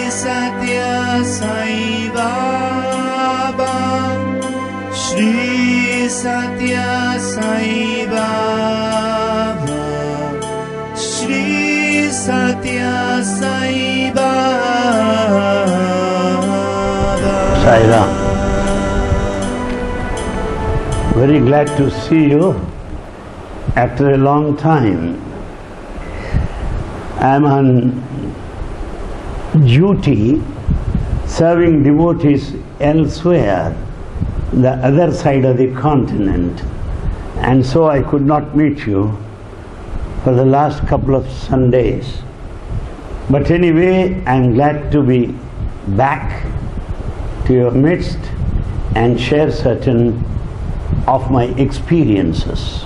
Satya Sai Baba, Shri Satya Sai Baba, Shri Satya Sai Baba. Sai Ram. Very glad to see you after a long time. I am on duty serving devotees elsewhere, the other side of the continent, and so I could not meet you for the last couple of Sundays. But anyway, I am glad to be back to your midst and share certain of my experiences.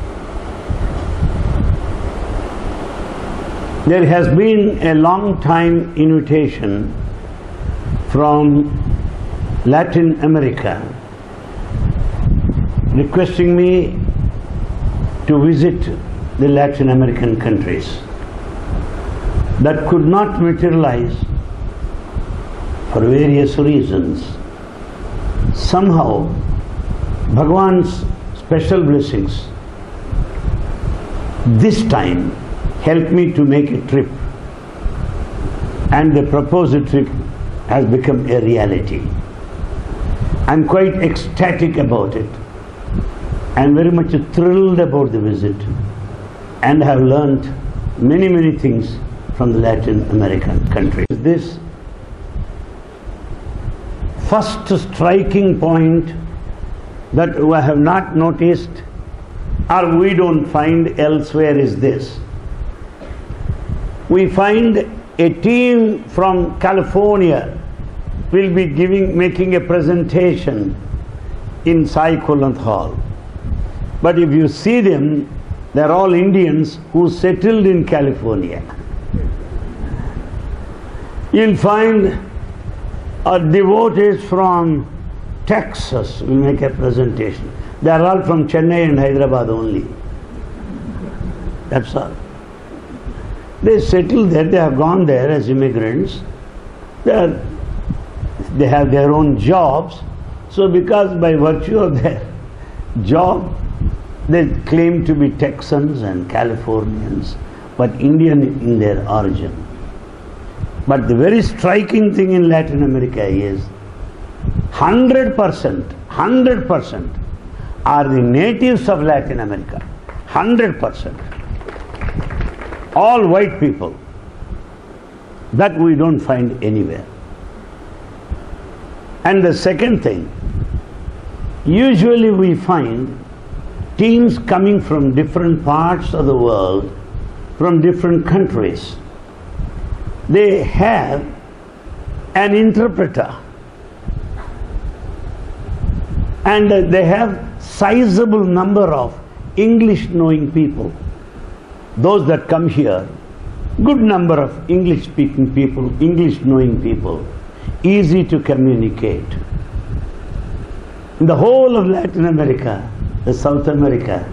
There has been a long time invitation from Latin America requesting me to visit the Latin American countries. That could not materialize for various reasons. Somehow, Bhagavan's special blessings this time helped me to make a trip, and the proposed trip has become a reality. I'm quite ecstatic about it. I'm very much thrilled about the visit, and have learnt many things from the Latin American countries. This first striking point that we have not noticed or we don't find elsewhere is this. We find a team from California will be making a presentation in Sai Kulanth Hall. But if you see them, they're all Indians who settled in California. You'll find devotees from Texas will make a presentation. They are all from Chennai and Hyderabad only. That's all. They settled there, they have gone there as immigrants. They have their own jobs. So because by virtue of their job, they claim to be Texans and Californians, but Indian in their origin. But the very striking thing in Latin America is 100% are the natives of Latin America. 100%. All white people. That we don't find anywhere. And the second thing, usually we find teams coming from different parts of the world, from different countries. They have an interpreter, and they have sizable number of English knowing people. Those that come here, good number of English speaking people, English knowing people, easy to communicate. In the whole of Latin America, the South America,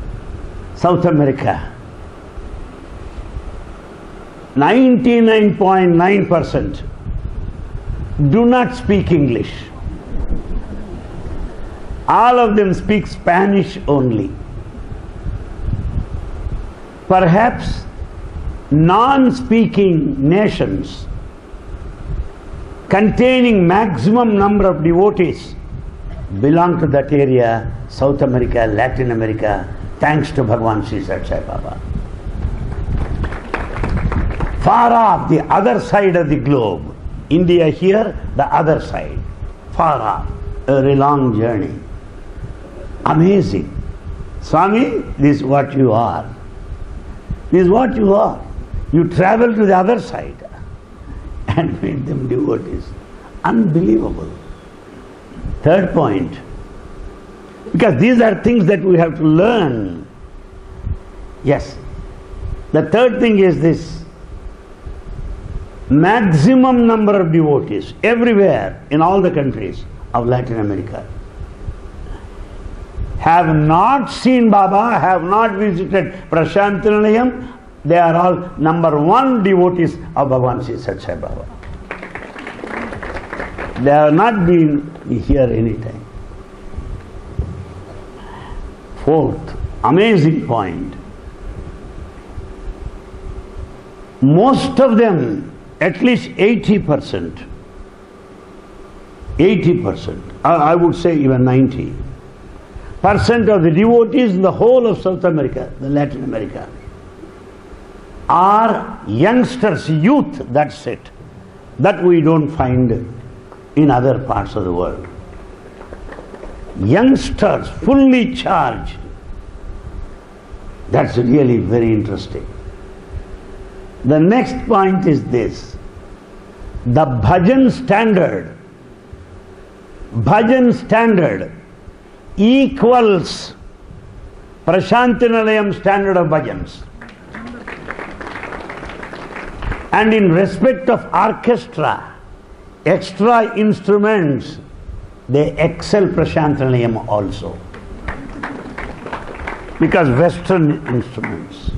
99.9% do not speak English. All of them speak Spanish only. Perhaps non-speaking nations containing maximum number of devotees belong to that area, South America, Latin America, thanks to Bhagavan Sri Sathya Sai Baba. Far off, the other side of the globe, India here, the other side, far off, a very long journey. Amazing. Swami, this is what you are. This is what you are. You travel to the other side and make them devotees. Unbelievable. Third point, because these are things that we have to learn. Yes. The third thing is this. Maximum number of devotees everywhere in all the countries of Latin America have not seen Baba, have not visited Prashanti Nilayam. They are all number one devotees of Bhagavan Sri Sathya Sai Baba. They have not been here any time. Fourth, amazing point. Most of them, at least 80%, I would say even 90% of the devotees in the whole of South America, the Latin America, are youngsters, youth, that's it. That we don't find in other parts of the world. Youngsters, fully charged. That's really very interesting. The next point is this. The bhajan standard equals Prashantinilayam standard of bhajans. And in respect of orchestra, extra instruments, they excel Prashantinilayam also. Because Western instruments.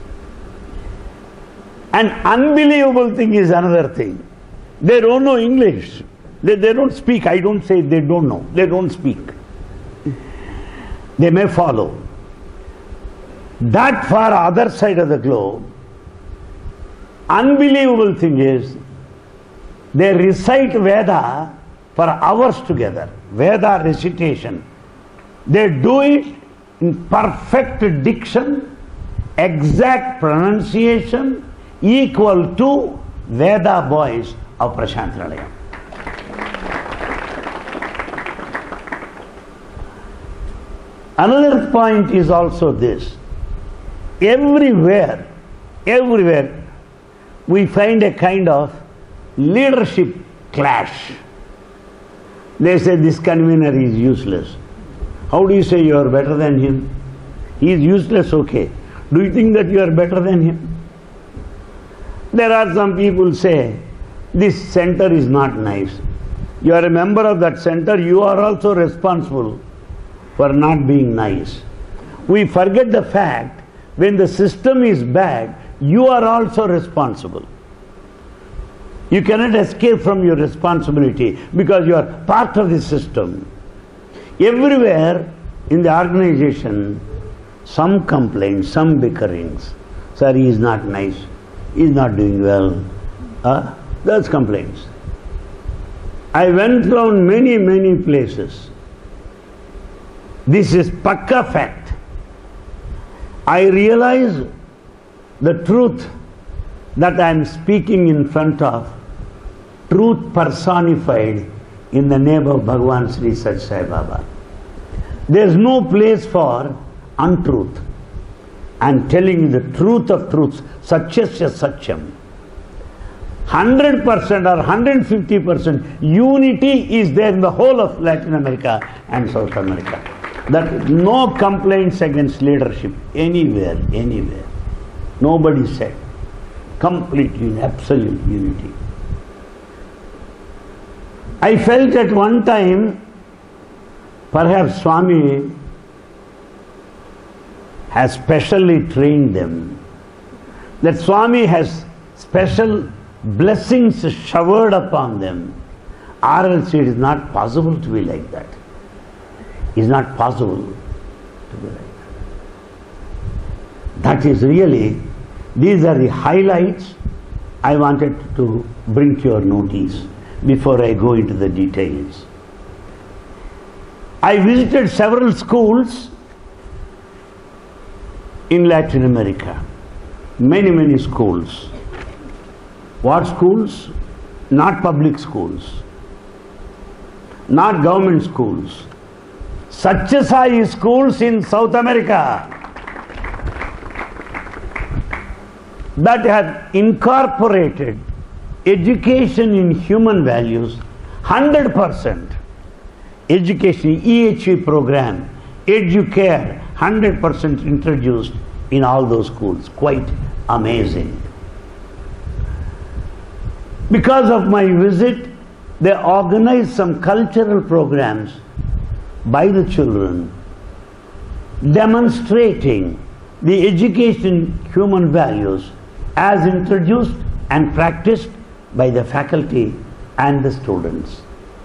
An unbelievable thing is another thing. They don't know English. They don't speak. I don't say they don't know. They don't speak. They may follow. That far other side of the globe, unbelievable thing is, they recite Veda for hours together. Veda recitation. They do it in perfect diction, exact pronunciation, equal to Veda boys of Prashantinilayam. Another point is also this. Everywhere, we find a kind of leadership clash. They say this convener is useless. How do you say you are better than him? He is useless, okay. Do you think that you are better than him? There are some people say, this center is not nice. You are a member of that center, you are also responsible for not being nice. We forget the fact, when the system is bad, you are also responsible. You cannot escape from your responsibility because you are part of the system. Everywhere in the organization, some complaints, some bickerings. Sir, he is not nice. He is not doing well. That's complaints. I went around many places. This is pakka fact. I realize the truth that I am speaking in front of, truth personified in the name of Bhagavan Sri Sathya Sai Baba. There is no place for untruth. I am telling you the truth of truths, Satyasya Satyam. 100% or 150% unity is there in the whole of Latin America and South America. That no complaints against leadership anywhere. Nobody said. Complete unity, absolute unity. I felt at one time, perhaps Swami has specially trained them. That Swami has special blessings showered upon them. Or else it is not possible to be like that. It is not possible to be like that. That is really, these are the highlights I wanted to bring to your notice before I go into the details. I visited several schools in Latin America. Many schools. What schools? Not public schools. Not government schools. Sathya Sai schools in South America that have incorporated education in human values, 100%. Education, EHV program, Educare, 100% introduced in all those schools. Quite amazing. Because of my visit, they organized some cultural programs by the children demonstrating the education human values as introduced and practiced by the faculty and the students.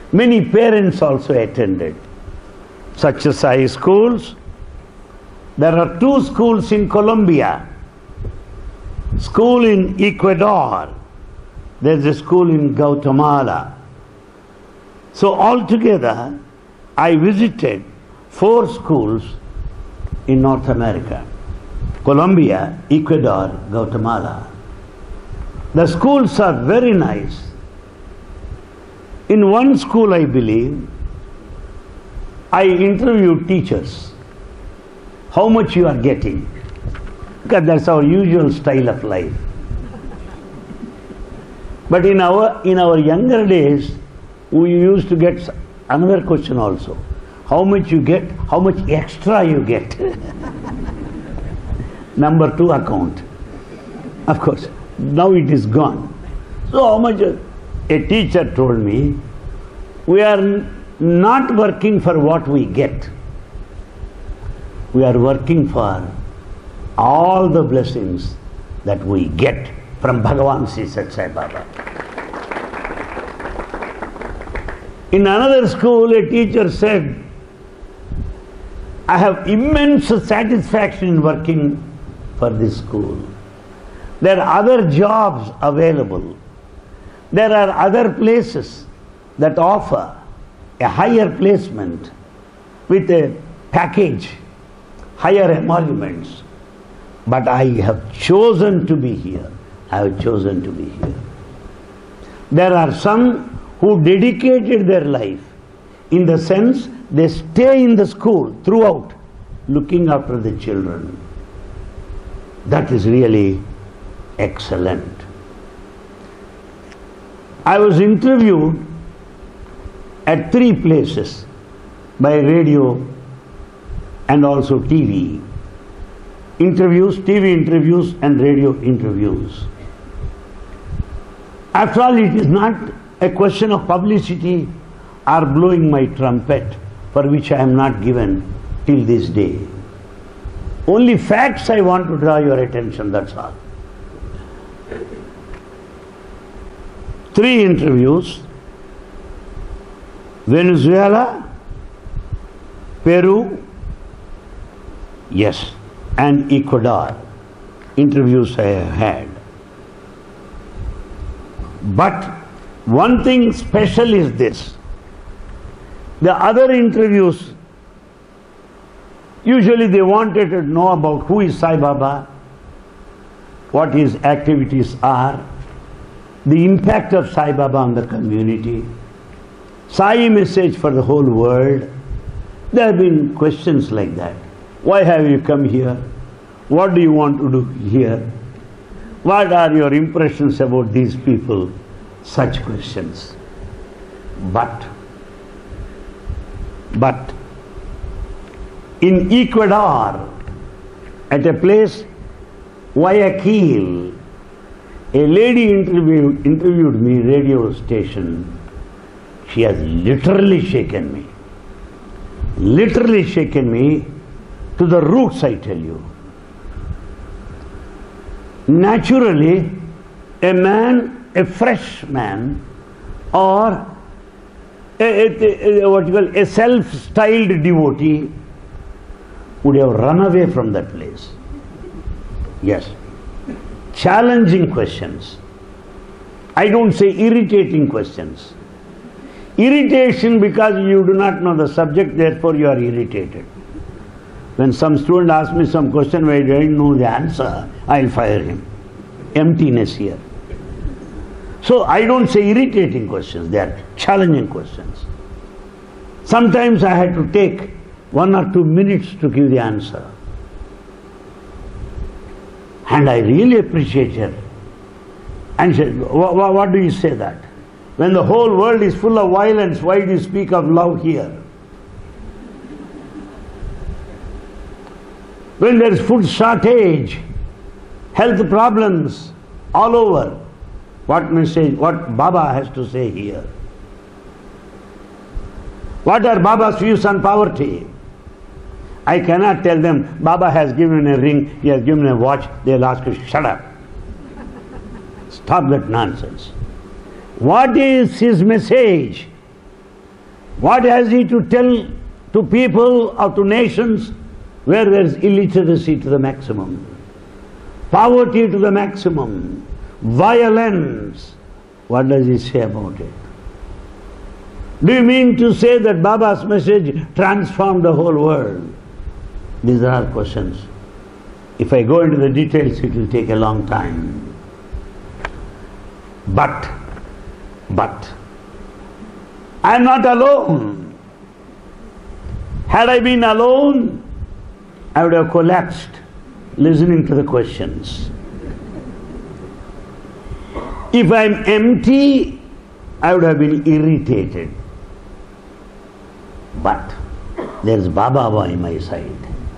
Many parents also attended such as high schools. There are 2 schools in Colombia. School in Ecuador. There's a school in Guatemala. So altogether, I visited 4 schools in North America. Colombia, Ecuador, Guatemala. The schools are very nice. In one school, I believe, I interviewed teachers. How much you are getting? Because that's our usual style of life. But in our younger days, we used to get another question also. How much you get? How much extra you get? Number 2 account. Of course, now it is gone. So how much? A teacher told me, we are not working for what we get. We are working for all the blessings that we get from Bhagavan Sri Sathya Sai Baba. In another school, a teacher said, I have immense satisfaction in working for this school. There are other jobs available. There are other places that offer a higher placement with a package, higher emoluments. But I have chosen to be here. I have chosen to be here. There are some who dedicated their life in the sense they stay in the school throughout, looking after the children. That is really excellent. I was interviewed at 3 places by radio and also TV. Interviews, TV interviews and radio interviews. After all, it is not a question of publicity or blowing my trumpet, for which I am not given till this day. Only facts I want to draw your attention, that's all. 3 interviews: Venezuela, Peru, yes, and Ecuador. Interviews I have had. But one thing special is this. The other interviews, usually they wanted to know about who is Sai Baba, what his activities are, the impact of Sai Baba on the community, Sai message for the whole world. There have been questions like that. Why have you come here? What do you want to do here? What are your impressions about these people? Such questions. But in Ecuador, at a place, Guayaquil, a lady interviewed me, radio station. She has literally shaken me. Literally shaken me to the roots, I tell you. Naturally, a man, a fresh man, or a self-styled devotee would have run away from that place. Yes. Challenging questions. I don't say irritating questions. Irritation because you do not know the subject, therefore you are irritated. When some student asks me some question where I don't know the answer, I'll fire him. Emptiness here. So I don't say irritating questions, they are challenging questions. Sometimes I had to take 1 or 2 minutes to give the answer. And I really appreciate her. And she said, what do you say that? When the whole world is full of violence, why do you speak of love here? When there is food shortage, health problems all over, what message, what Baba has to say here? What are Baba's views on poverty? I cannot tell them, Baba has given a ring, he has given a watch, they'll ask you, shut up. Stop that nonsense. What is his message? What has he to tell to people or to nations where there is illiteracy to the maximum, poverty to the maximum, violence? What does he say about it? Do you mean to say that Baba's message transformed the whole world? These are our questions. If I go into the details, it will take a long time. But, I am not alone. Had I been alone, I would have collapsed listening to the questions. If I am empty, I would have been irritated. But there is Baba by my side.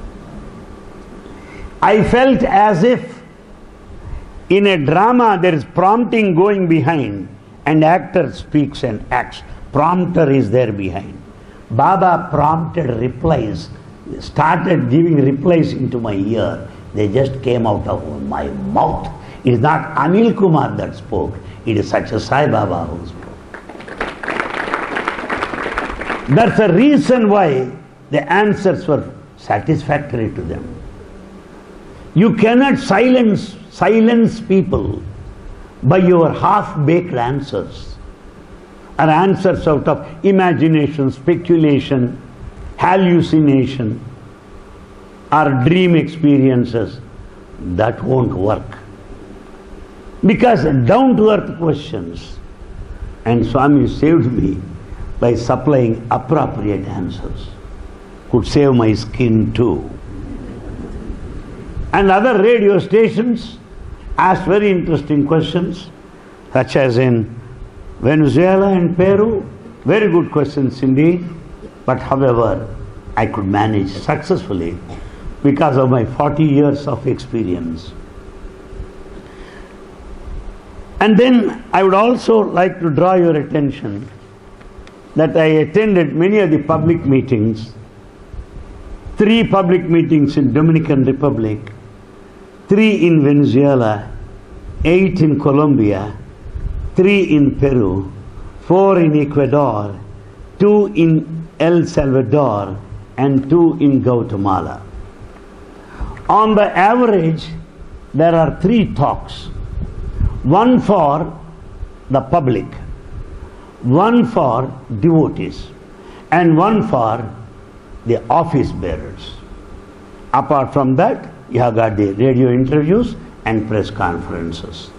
I felt as if in a drama there is prompting going behind and actor speaks and acts. Prompter is there behind. Baba prompted replies, started giving replies into my ear. They just came out of my mouth. It is not Anil Kumar that spoke. It is Satya Sai Baba who spoke. That's the reason why the answers were satisfactory to them. You cannot silence people by your half-baked answers, or answers out of imagination, speculation, hallucination, or dream experiences. That won't work. Because down-to-earth questions, and Swami saved me by supplying appropriate answers, could save my skin too. And other radio stations asked very interesting questions, such as in Venezuela and Peru. Very good questions indeed. But however, I could manage successfully because of my 40 years of experience. And then I would also like to draw your attention that I attended many of the public meetings, 3 public meetings in Dominican Republic, 3 in Venezuela, 8 in Colombia, 3 in Peru, 4 in Ecuador, 2 in El Salvador, and 2 in Guatemala. On the average, there are 3 talks. One for the public, one for devotees, and one for the office bearers. Apart from that, you have got the radio interviews and press conferences.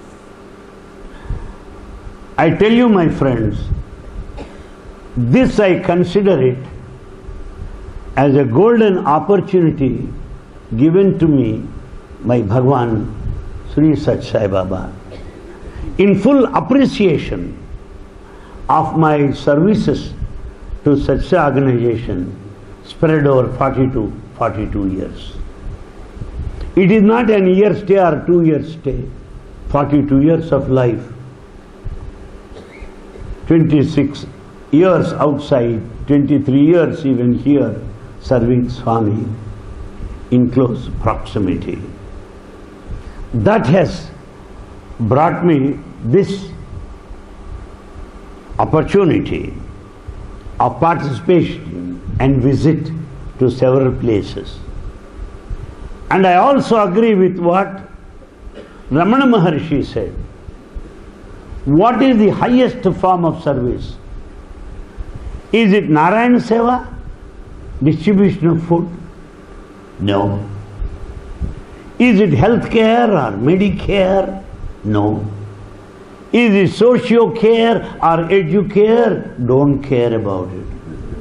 I tell you, my friends, this I consider it as a golden opportunity given to me by Bhagwan Sri Satya Sai Baba, in full appreciation of my services to Satya organization spread over 42 years. It is not an year stay or 2 years stay. 42 years of life. 26 years outside, 23 years even here, serving Swami in close proximity. That has brought me this opportunity of participation and visit to several places. And I also agree with what Ramana Maharshi said. What is the highest form of service? Is it Narayana Seva? Distribution of food? No. Is it health care or Medicare? No. Is it socio care or educare? Don't care about it.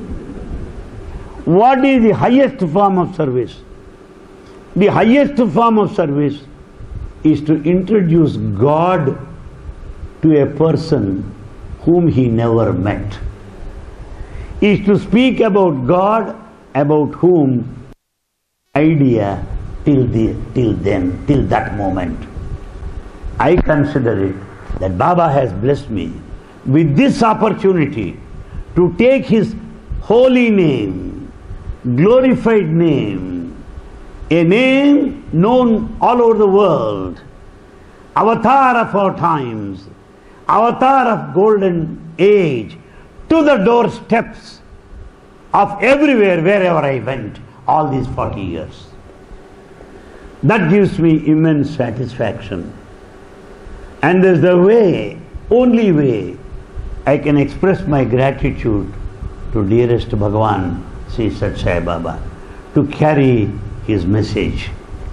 What is the highest form of service? The highest form of service is to introduce God to a person whom he never met. Is to speak about God, about whom idea till that moment. I consider it that Baba has blessed me with this opportunity to take his holy name, glorified name, a name known all over the world, avatar of our times, avatar of golden age, to the doorsteps of everywhere, wherever I went, all these 40 years. That gives me immense satisfaction. And there's the way, only way, I can express my gratitude to dearest Bhagavan, Sri Sathya Sai Baba, to carry his message.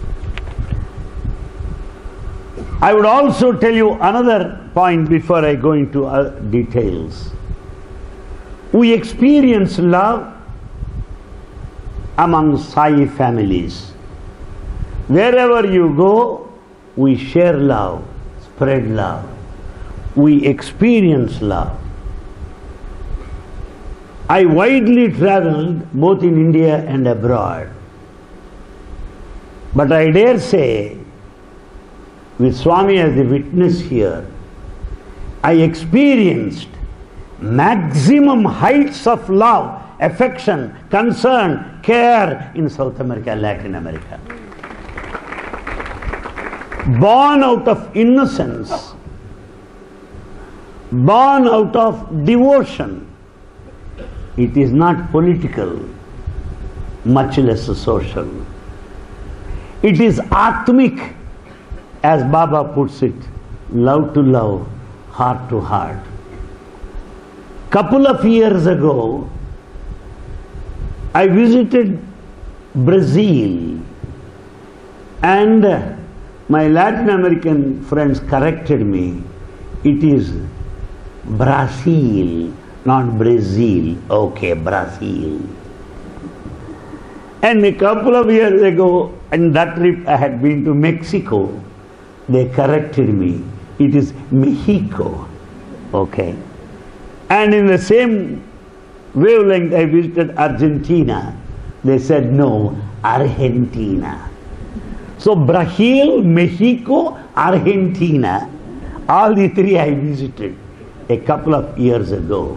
I would also tell you another point before I go into details. We experience love among Sai families. Wherever you go, we share love, spread love. We experience love. I widely traveled both in India and abroad. But I dare say, with Swami as the witness here, I experienced maximum heights of love, affection, concern, care in South America, Latin America. Born out of innocence, born out of devotion. It is not political, much less social. It is atmic, as Baba puts it, love to love, heart to heart. Couple of years ago, I visited Brazil, and my Latin American friends corrected me. It is Brazil, not Brazil. Okay, Brazil. And a couple of years ago, in that trip I had been to Mexico, they corrected me. It is Mexico. Okay. And in the same wavelength I visited Argentina. They said no, Argentina. So Brazil, Mexico, Argentina, all the three I visited a couple of years ago.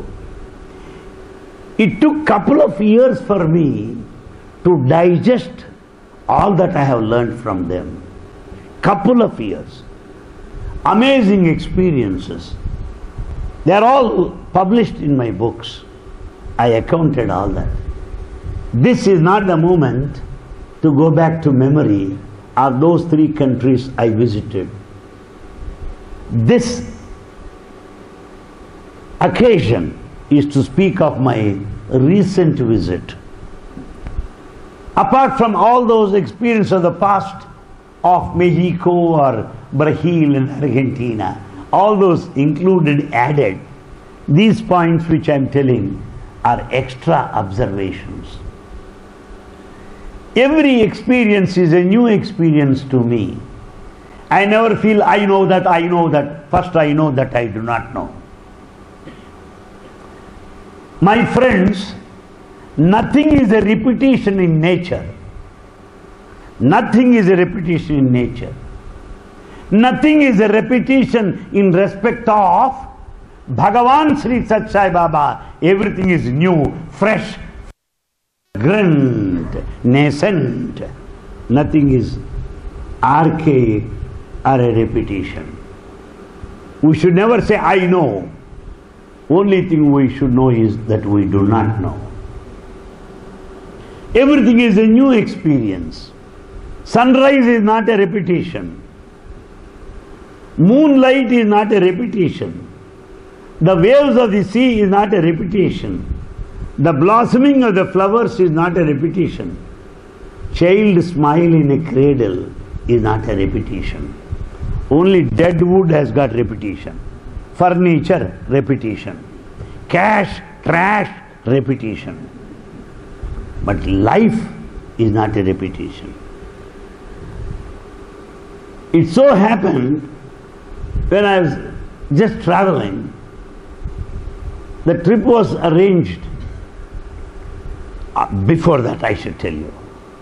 It took couple of years for me to digest all that I have learned from them. Couple of years. Amazing experiences. They are all published in my books. I accounted all that. This is not the moment to go back to memory of those three countries I visited. This occasion is to speak of my recent visit. Apart from all those experiences of the past of Mexico or Brazil and Argentina, all those included, added, these points which I am telling are extra observations. Every experience is a new experience to me. I never feel I know that, first I know that I do not know. My friends, nothing is a repetition in nature. Nothing is a repetition in nature. Nothing is a repetition in respect of Bhagavan Sri Sathya Sai Baba. Everything is new, fresh, grand, nascent. Nothing is archaic or a repetition. We should never say, I know. Only thing we should know is that we do not know. Everything is a new experience. Sunrise is not a repetition. Moonlight is not a repetition. The waves of the sea is not a repetition. The blossoming of the flowers is not a repetition. Child smile in a cradle is not a repetition. Only dead wood has got repetition. Furniture, repetition. Cash, trash, repetition. But life is not a repetition. It so happened, when I was just traveling, the trip was arranged. Before that, I should tell you.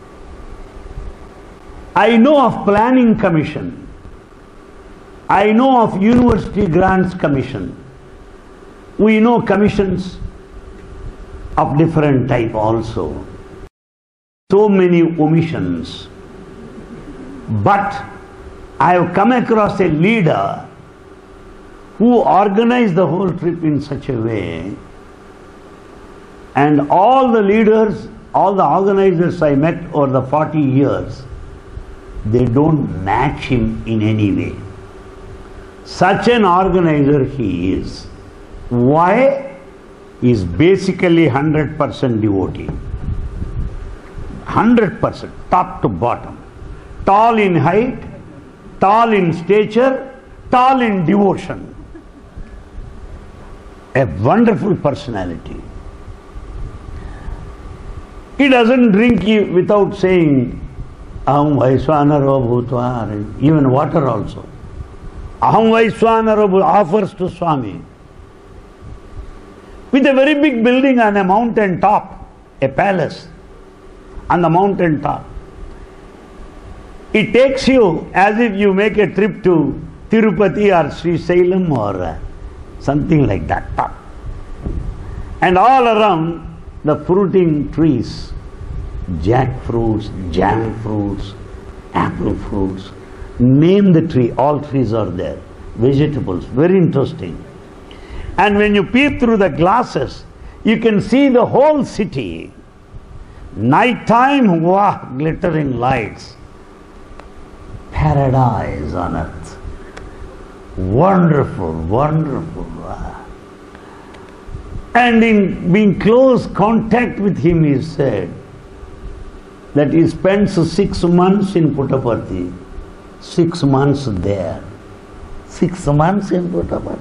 I know of Planning Commission. I know of University Grants Commission. We know commissions of different type also. So many omissions. But I have come across a leader who organized the whole trip in such a way And all the leaders, all the organizers I met over the 40 years, they don't match him in any way. Such an organizer he is. Why? He is basically 100% devotee. 100%, top to bottom. Tall in height, tall in stature, tall in devotion. A wonderful personality. He doesn't drink without saying, Aham Vaiswanaro Bhutva, even water also. Aham Vaiswanaro offers to Swami. With a very big building on a mountain top, a palace on the mountain top. It takes you as if you make a trip to Tirupati or Sri Salem or something like that top. And all around the fruiting trees, jackfruits, jam fruits, apple fruits. Name the tree, all trees are there. Vegetables, very interesting. And when you peep through the glasses, you can see the whole city. Nighttime, wow, glittering lights. Paradise on earth. Wonderful, wonderful. Wow. And in being close contact with him, he said that he spends 6 months in Puttaparthi, 6 months there. 6 months in Puttaparthi.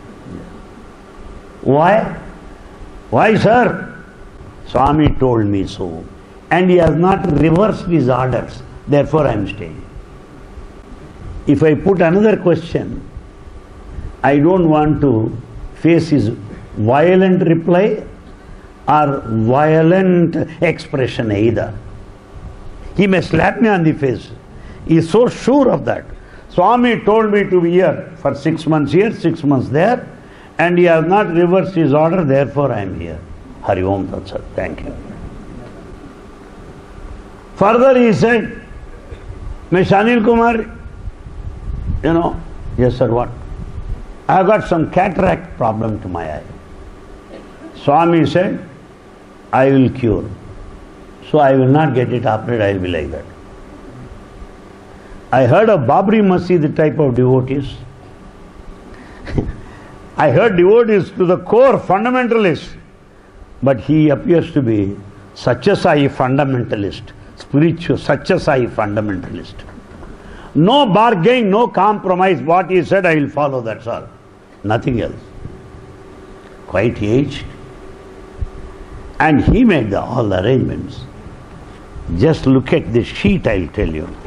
Why? Why, sir? Swami told me so. And he has not reversed his orders. Therefore I am staying. If I put another question, I don't want to face his violent reply or violent expression either. He may slap me on the face. He is so sure of that. Swami told me to be here for 6 months here, 6 months there, and he has not reversed his order, therefore I am here. Hari Om Tat Sat. Thank you. Further he said, Mr. Anil Kumar, yes sir, what? I have got some cataract problem to my eye. Swami said, I will cure. So I will not get it operated, I will be like that. I heard of Babri Masjid type of devotees. I heard devotees to the core fundamentalists. But he appears to be Satya Sai fundamentalist, spiritual Satya Sai fundamentalist. No bargain, no compromise. What he said, I will follow, that's all. Nothing else. Quite aged. And he made all the arrangements. Just look at this sheet, I will tell you.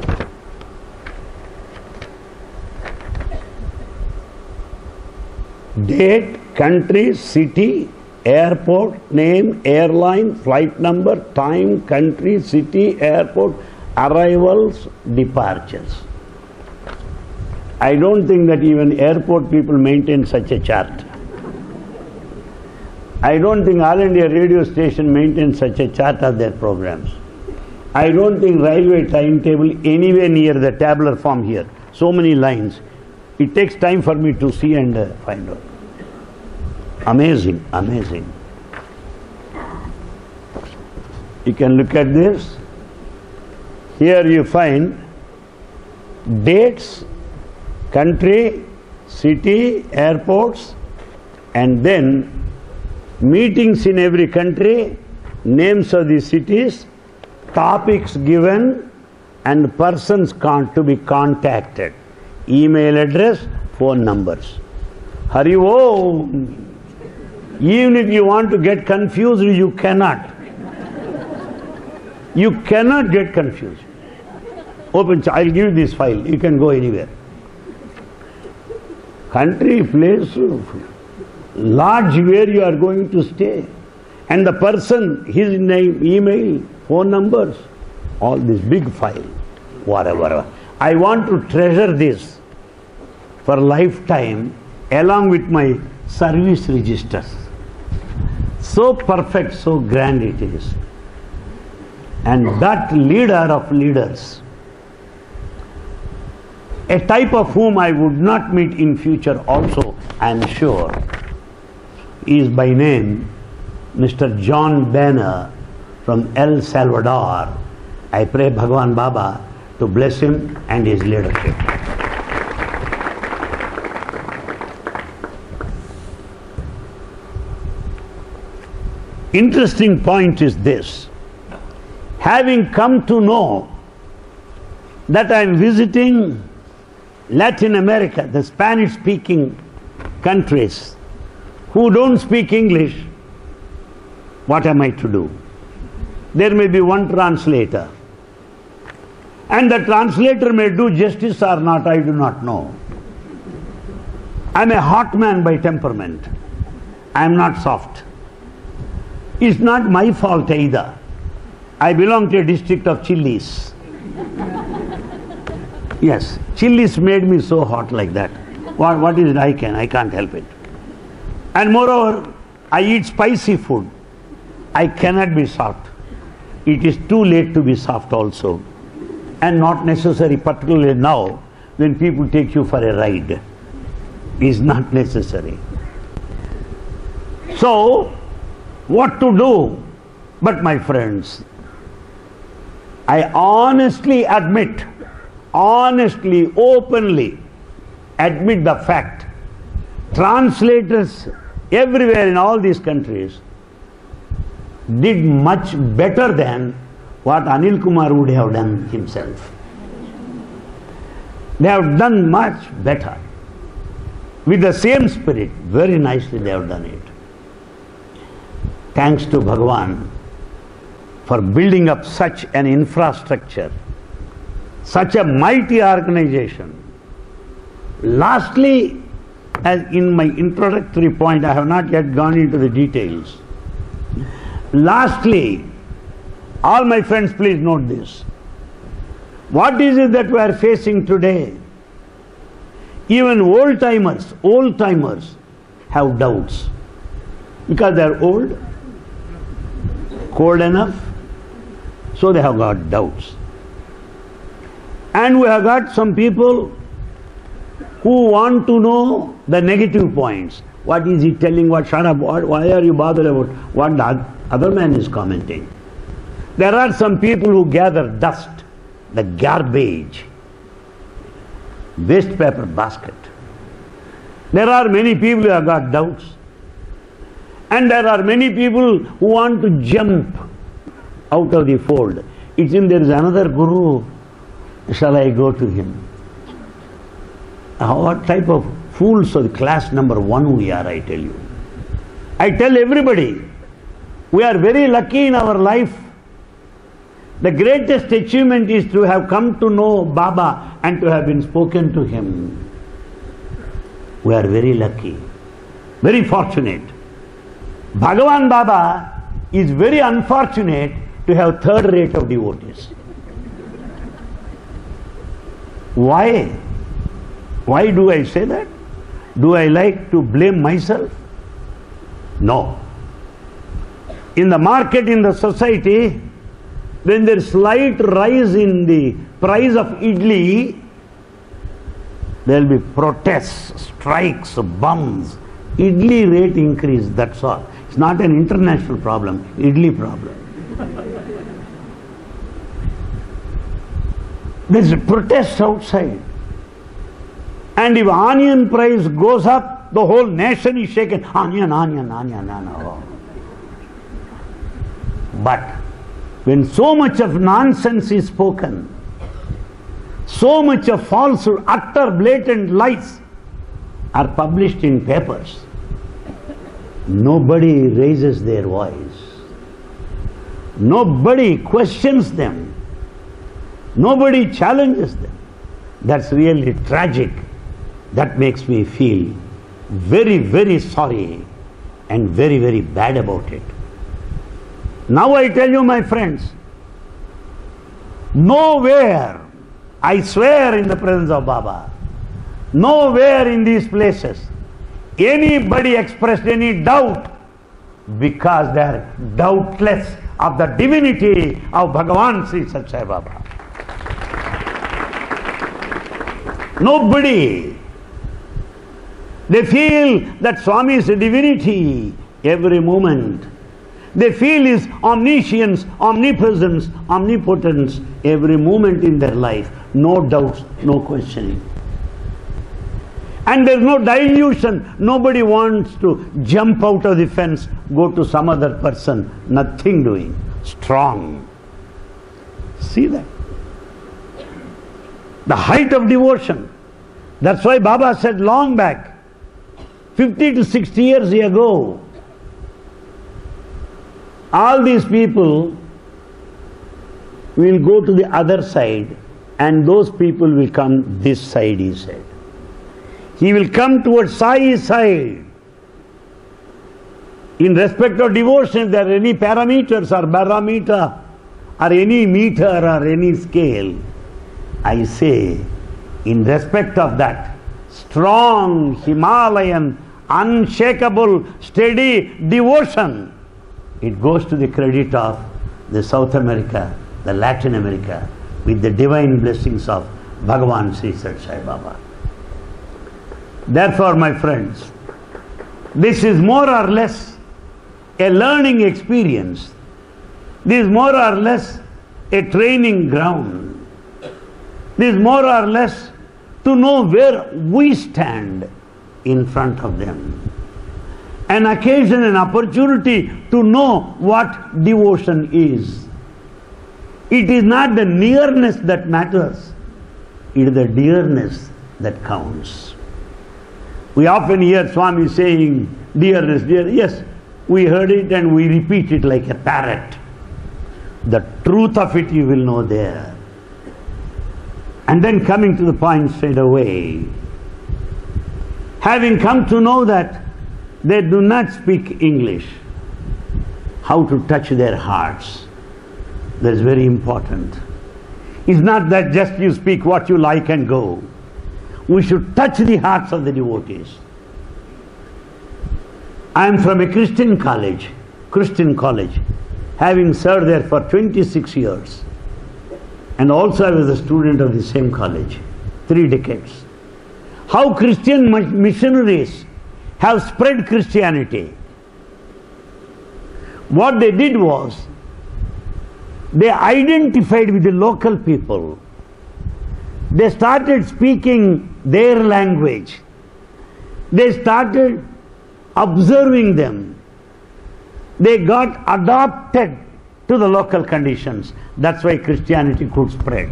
Date, country, city, airport, name, airline, flight number, time, country, city, airport, arrivals, departures. I don't think that even airport people maintain such a chart. I don't think All India radio station maintains such a chart of their programs. I don't think railway timetable anywhere near the tabular form here. So many lines. It takes time for me to see and find out. Amazing, amazing. You can look at this. Here you find dates, country, city, airports, and then meetings in every country, names of the cities, topics given, and persons to be contacted, email address, phone numbers. Hari Om. Even if you want to get confused, you cannot. You cannot get confused. Open, I'll give you this file. You can go anywhere. Country, place, lodge where you are going to stay. And the person, his name, email, phone numbers, all this big file, whatever. I want to treasure this for lifetime along with my service registers. So perfect, so grand it is. And that leader of leaders, a type of whom I would not meet in future also, I am sure, is by name Mr. John Banner from El Salvador. I pray Bhagavan Baba to bless him and his leadership. Interesting point is this. Having come to know that I am visiting Latin America, the Spanish-speaking countries who don't speak English, what am I to do? There may be one translator. And the translator may do justice or not, I do not know. I'm a hot man by temperament. I'm not soft. It's not my fault either. I belong to a district of chilies. Yes, chilies made me so hot like that. What is it? I can't help it. And moreover, I eat spicy food. I cannot be soft. It is too late to be soft also. And not necessary, particularly now, when people take you for a ride. It is not necessary. So, what to do? But my friends, I honestly admit, honestly, openly admit the fact, translators everywhere in all these countries did much better than what Anil Kumar would have done himself. They have done much better. With the same spirit, very nicely they have done it. Thanks to Bhagavan for building up such an infrastructure, such a mighty organization. Lastly, as in my introductory point, I have not yet gone into the details. Lastly, all my friends, please note this. What is it that we are facing today? Even old-timers have doubts. Because they are old, cold enough, so they have got doubts. And we have got some people who want to know the negative points. What is he telling? What? Shut up. Why are you bothered about what the other man is commenting? There are some people who gather dust, the garbage, waste paper basket. There are many people who have got doubts. And there are many people who want to jump out of the fold. It seems there is another guru. Shall I go to him? What type of fools of class number 1 we are, I tell you. I tell everybody, we are very lucky in our life. The greatest achievement is to have come to know Baba and to have been spoken to him. We are very lucky, very fortunate. Bhagavan Baba is very unfortunate to have third rate of devotees. Why? Why do I say that? Do I like to blame myself? No. In the market, in the society, when there is slight rise in the price of idli, there will be protests, strikes, bums. Idli rate increase, that's all. It's not an international problem, idli problem. There's a protest outside. And if onion price goes up, the whole nation is shaken. Onion. Oh. But when so much of nonsense is spoken, so much of falsehood, utter blatant lies are published in papers, nobody raises their voice. Nobody questions them. Nobody challenges them. That's really tragic. That makes me feel very, very sorry and very, very bad about it. Now I tell you, my friends, nowhere, I swear in the presence of Baba, nowhere in these places anybody expressed any doubt, because they are doubtless of the divinity of Bhagavan Sri Sathya Sai Baba. Nobody. They feel that Swami's divinity every moment, They feel His omniscience, omnipresence, omnipotence every moment in their life. No doubts, no questioning. And there's no dilution. Nobody wants to jump out of the fence, go to some other person. Nothing doing. Strong. See that? The height of devotion. That's why Baba said long back, 50 to 60 years ago, all these people will go to the other side and those people will come this side, he said. He will come towards Sai's side. In respect of devotion, if there are any parameters or barometer or any meter or any scale, I say, in respect of that strong, Himalayan, unshakable, steady devotion, it goes to the credit of the South America, the Latin America, with the divine blessings of Bhagavan Sri Sathya Sai Baba. Therefore, my friends, this is more or less a learning experience. This is more or less a training ground. This is more or less to know where we stand in front of them. An occasion, an opportunity to know what devotion is. It is not the nearness that matters. It is the dearness that counts. We often hear Swami saying, dearness, dear. Yes, we heard it and we repeat it like a parrot. The truth of it you will know there. And then coming to the point straight away, having come to know that they do not speak English, how to touch their hearts. That is very important. It's not that just you speak what you like and go. We should touch the hearts of the devotees. I am from a Christian college, having served there for 26 years. And also I was a student of the same college, 3 decades. How Christian missionaries have spread Christianity. What they did was, they identified with the local people. They started speaking their language. They started observing them. They got adopted to the local conditions. That's why Christianity could spread.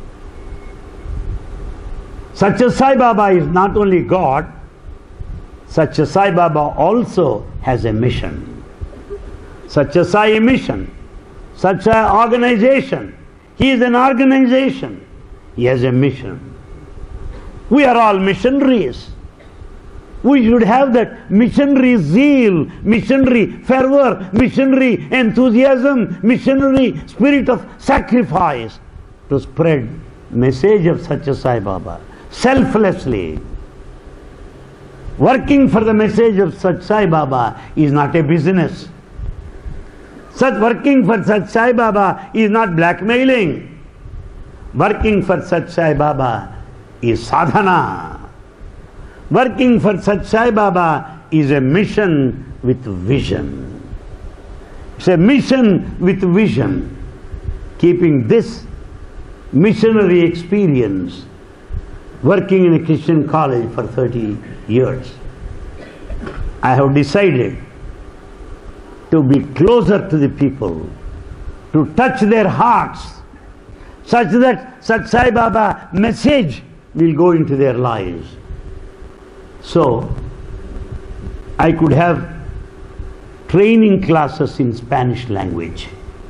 Sathya Sai Baba is not only God, Sathya Sai Baba also has a mission. Sathya Sai mission, Sathya organization. He is an organization. He has a mission. We are all missionaries. We should have that missionary zeal, missionary fervor, missionary enthusiasm, missionary spirit of sacrifice to spread message of Sathya Sai Baba selflessly. Working for the message of Sathya Sai Baba is not a business. Working for Sathya Sai Baba is not blackmailing. Working for Sathya Sai Baba is sadhana. Working for Sathya Sai Baba is a mission with vision. It's a mission with vision. Keeping this missionary experience, working in a Christian college for 30 years, I have decided to be closer to the people, to touch their hearts, such that Sathya Sai Baba message will go into their lives. So, I could have training classes in Spanish language.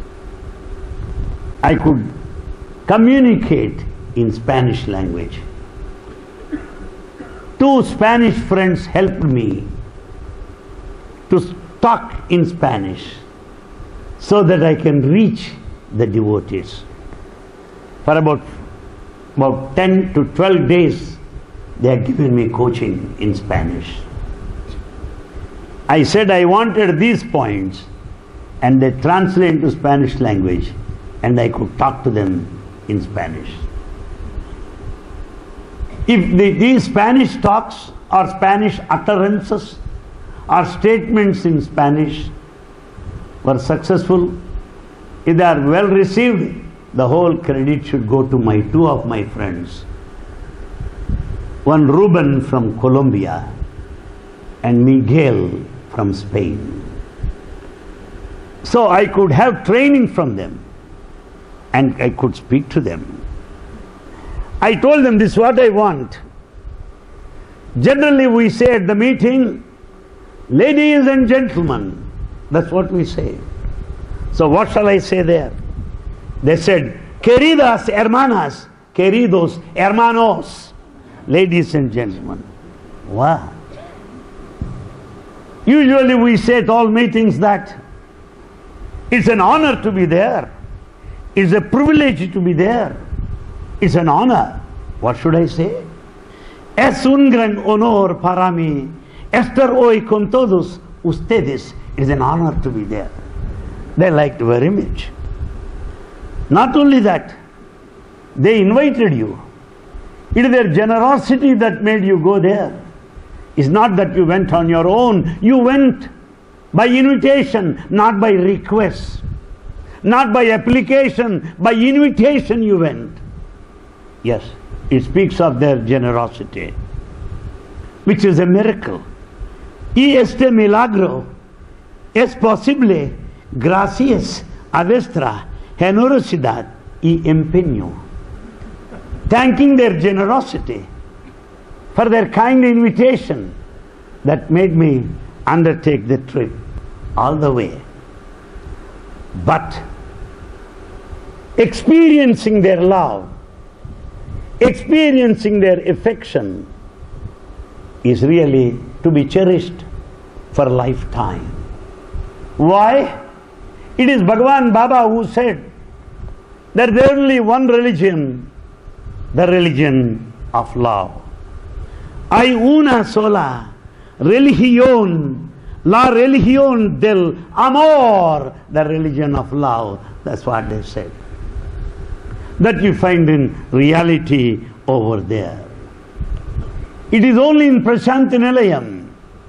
I could communicate in Spanish language. 2 Spanish friends helped me to talk in Spanish so that I can reach the devotees. For about 10 to 12 days, they had given me coaching in Spanish. I said I wanted these points, and they translate into Spanish language, and I could talk to them in Spanish. If these Spanish talks or Spanish utterances or statements in Spanish were successful, if they are well received, the whole credit should go to two of my friends. One Ruben from Colombia and Miguel from Spain. So I could have training from them and I could speak to them. I told them, this is what I want. Generally we say at the meeting, ladies and gentlemen, that's what we say. So what shall I say there? They said, queridas hermanas, queridos hermanos, ladies and gentlemen. Wow. Usually we say at all meetings that it's an honor to be there. It's a privilege to be there. It's an honor. What should I say? Es un gran honor para mí estar hoy con todos ustedes. It's an honor to be there. They liked very much. Not only that, they invited you. It is their generosity that made you go there. It's not that you went on your own. You went by invitation, not by request. Not by application, by invitation you went. Yes, it speaks of their generosity, which is a miracle. Y este milagro es posible gracias a vuestra generosidad y empeño. Thanking their generosity for their kind invitation that made me undertake the trip all the way. But experiencing their love, experiencing their affection is really to be cherished for a lifetime. Why? It is Bhagavan Baba who said that there is only one religion, the religion of love. Hay una sola religión, la religión del amor, the religion of love. That's what they said. That you find in reality over there. It is only in Prasanthi Nilayam.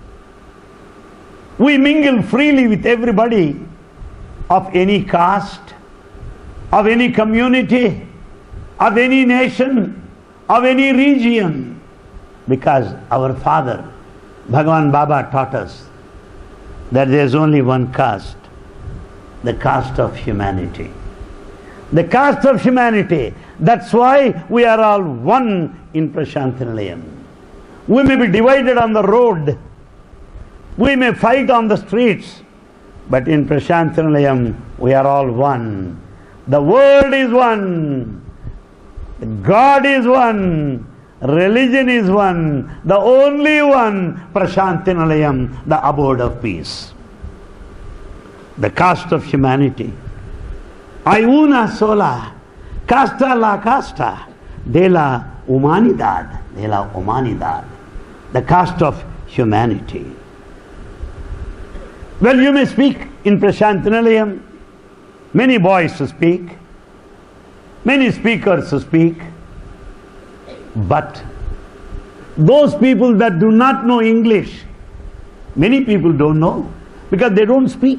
We mingle freely with everybody of any caste, of any community, of any nation, of any region. Because our father, Bhagavan Baba, taught us that there is only one caste, the caste of humanity. The caste of humanity. That's why we are all one in Prasanthi Nilayam. We may be divided on the road. We may fight on the streets. But in Prasanthi Nilayam, we are all one. The world is one. God is one. Religion is one. The only one, Prasanthi Nilayam, the abode of peace. The caste of humanity. Hay una sola casta, la casta de la humanidad, de la humanidad, the caste of humanity. Well, you may speak in Prasanthi Nilayam, many boys speak, many speakers speak, but those people that do not know English, many people don't know because they don't speak.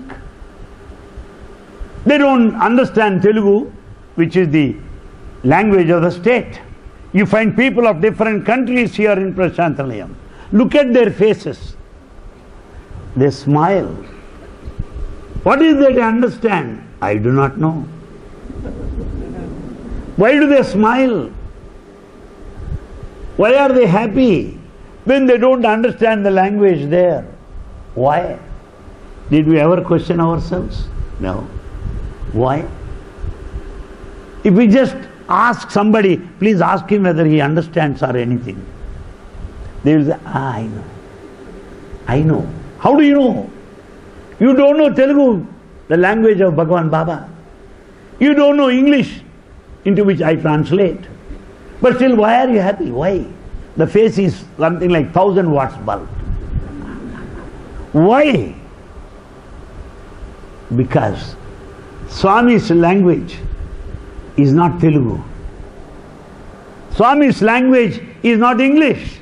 They don't understand Telugu, which is the language of the state. You find people of different countries here in Prasanthi Nilayam. Look at their faces. They smile. What is that they understand? I do not know. Why do they smile? Why are they happy when they don't understand the language there? Why? Did we ever question ourselves? No. Why? If we just ask somebody, please ask him whether he understands or anything. They will say, I know. I know. How do you know? You don't know Telugu, the language of Bhagavan Baba. You don't know English, into which I translate. But still, why are you happy? Why? The face is something like 1000 watts bulb. Why? Because Swami's language is not Telugu. Swami's language is not English.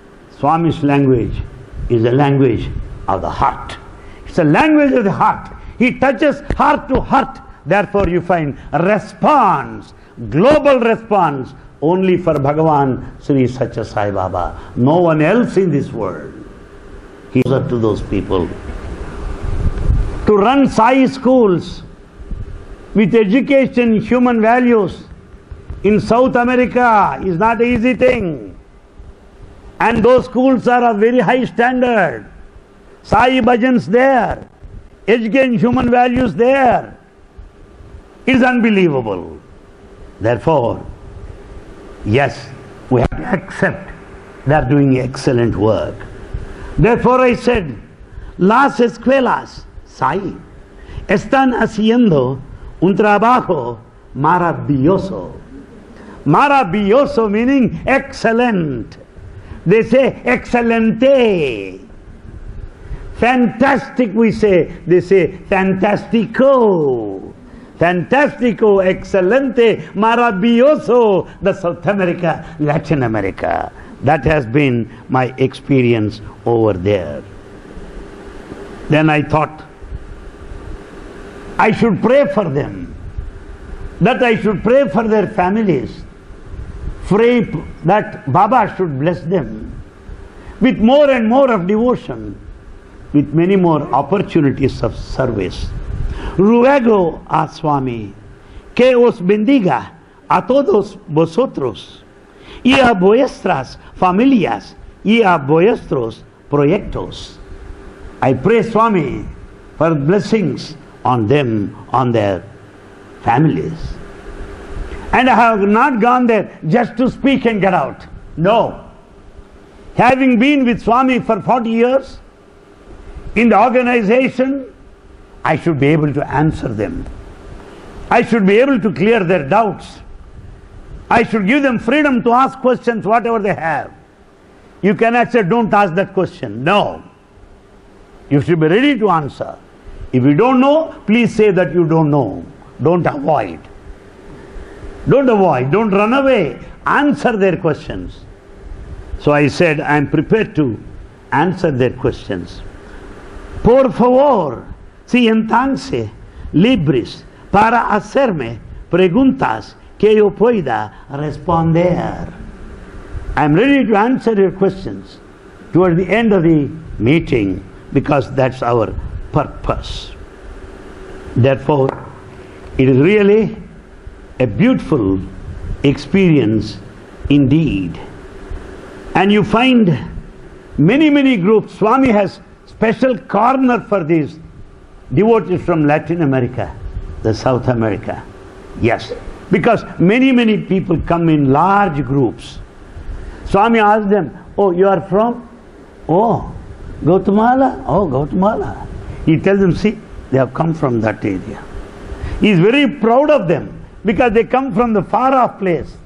Swami's language is the language of the heart. It's the language of the heart. He touches heart to heart. Therefore you find response, global response, only for Bhagavan Sri Satya Sai Baba. No one else in this world. He is up to those people. To run Sai schools with education, human values in South America is not an easy thing. And those schools are of very high standard. Sai bhajans there, education, human values there. It is unbelievable. Therefore, yes, we have to accept they are doing excellent work. Therefore I said, las escuelas, Sai, están haciendo un trabajo maravilloso. Maravilloso meaning excellent. They say excelente. Fantastic we say, they say fantastico. Fantastico, excelente, maravilloso, the South America, Latin America. That has been my experience over there. Then I thought, I should pray for them, that I should pray for their families, pray that Baba should bless them with more and more of devotion, with many more opportunities of service. Ruego a Swami que os bendiga a todos vosotros y a vuestras familias y a vuestros proyectos. I pray Swami for blessings on them, on their families. And I have not gone there just to speak and get out. No. Having been with Swami for 40 years in the organization, I should be able to answer them. I should be able to clear their doubts. I should give them freedom to ask questions, whatever they have. You cannot say, don't ask that question. No. You should be ready to answer. If you don't know, please say that you don't know. Don't avoid. Don't avoid. Don't run away. Answer their questions. So I said, I am prepared to answer their questions. Por favor, siéntanse libres para hacerme preguntas que yo pueda responder. I am ready to answer your questions toward the end of the meeting, because that's our purpose. Therefore, it is really a beautiful experience indeed. And you find many groups. Swami has special corner for these devotees from Latin America, the South America. Yes, because many people come in large groups. Swami asks them, oh, you are from? Oh, Guatemala? Oh, Guatemala. He tells them, see, they have come from that area. He is very proud of them because they come from the far off place.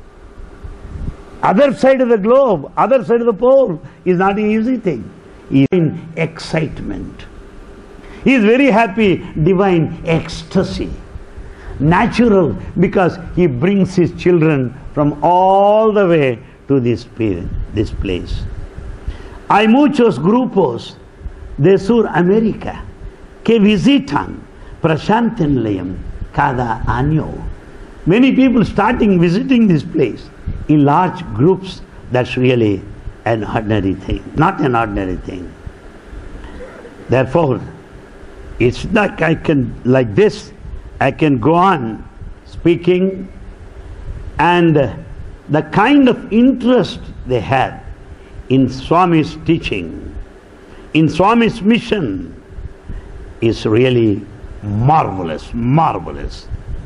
Other side of the globe, other side of the pole is not an easy thing. He is in excitement. He is very happy, divine ecstasy. Natural, because he brings his children from all the way to this place. Hay muchos grupos de Suramérica que visitan Prashantanlayam cada año. Many people starting visiting this place in large groups. That's really an ordinary thing, not an ordinary thing. Therefore, it's like I can go on speaking, and the kind of interest they had in Swami's teaching, in Swami's mission, is really marvelous, marvelous.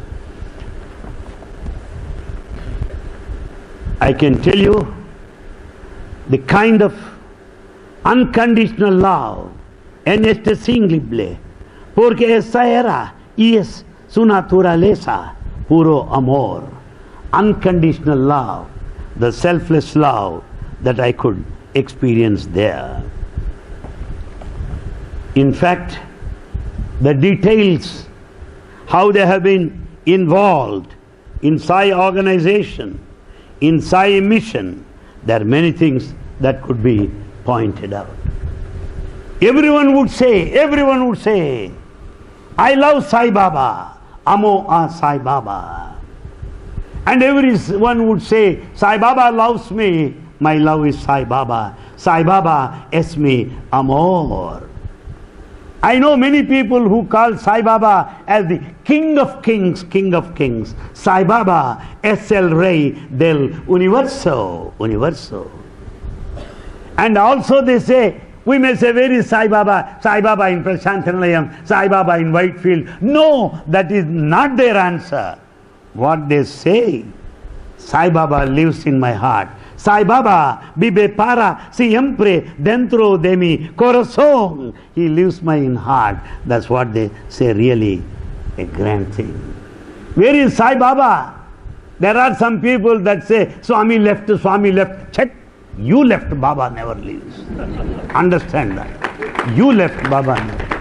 I can tell you the kind of unconditional love, inestimable, porque esa era y es su naturaleza, puro amor, unconditional love, the selfless love that I could experience there. In fact, the details, how they have been involved in Sai organization, in Sai mission, there are many things that could be pointed out. Everyone would say, I love Sai Baba. Amo a Sai Baba. And everyone would say, Sai Baba loves me. My love is Sai Baba. Sai Baba es mi amor. I know many people who call Sai Baba as the King of Kings, King of Kings. Sai Baba es el Rey del Universo, Universo. And also they say, we may say, where is Sai Baba? Sai Baba in Prashantanalayam, Sai Baba in Whitefield. No, that is not their answer. What they say, Sai Baba lives in my heart. Sai Baba vive para siempre dentro de mi corazón. He lives my in heart. That's what they say, really a grand thing. Where is Sai Baba? There are some people that say, Swami left, Swami left. Check. You left, Baba never leaves. Understand that. You left, Baba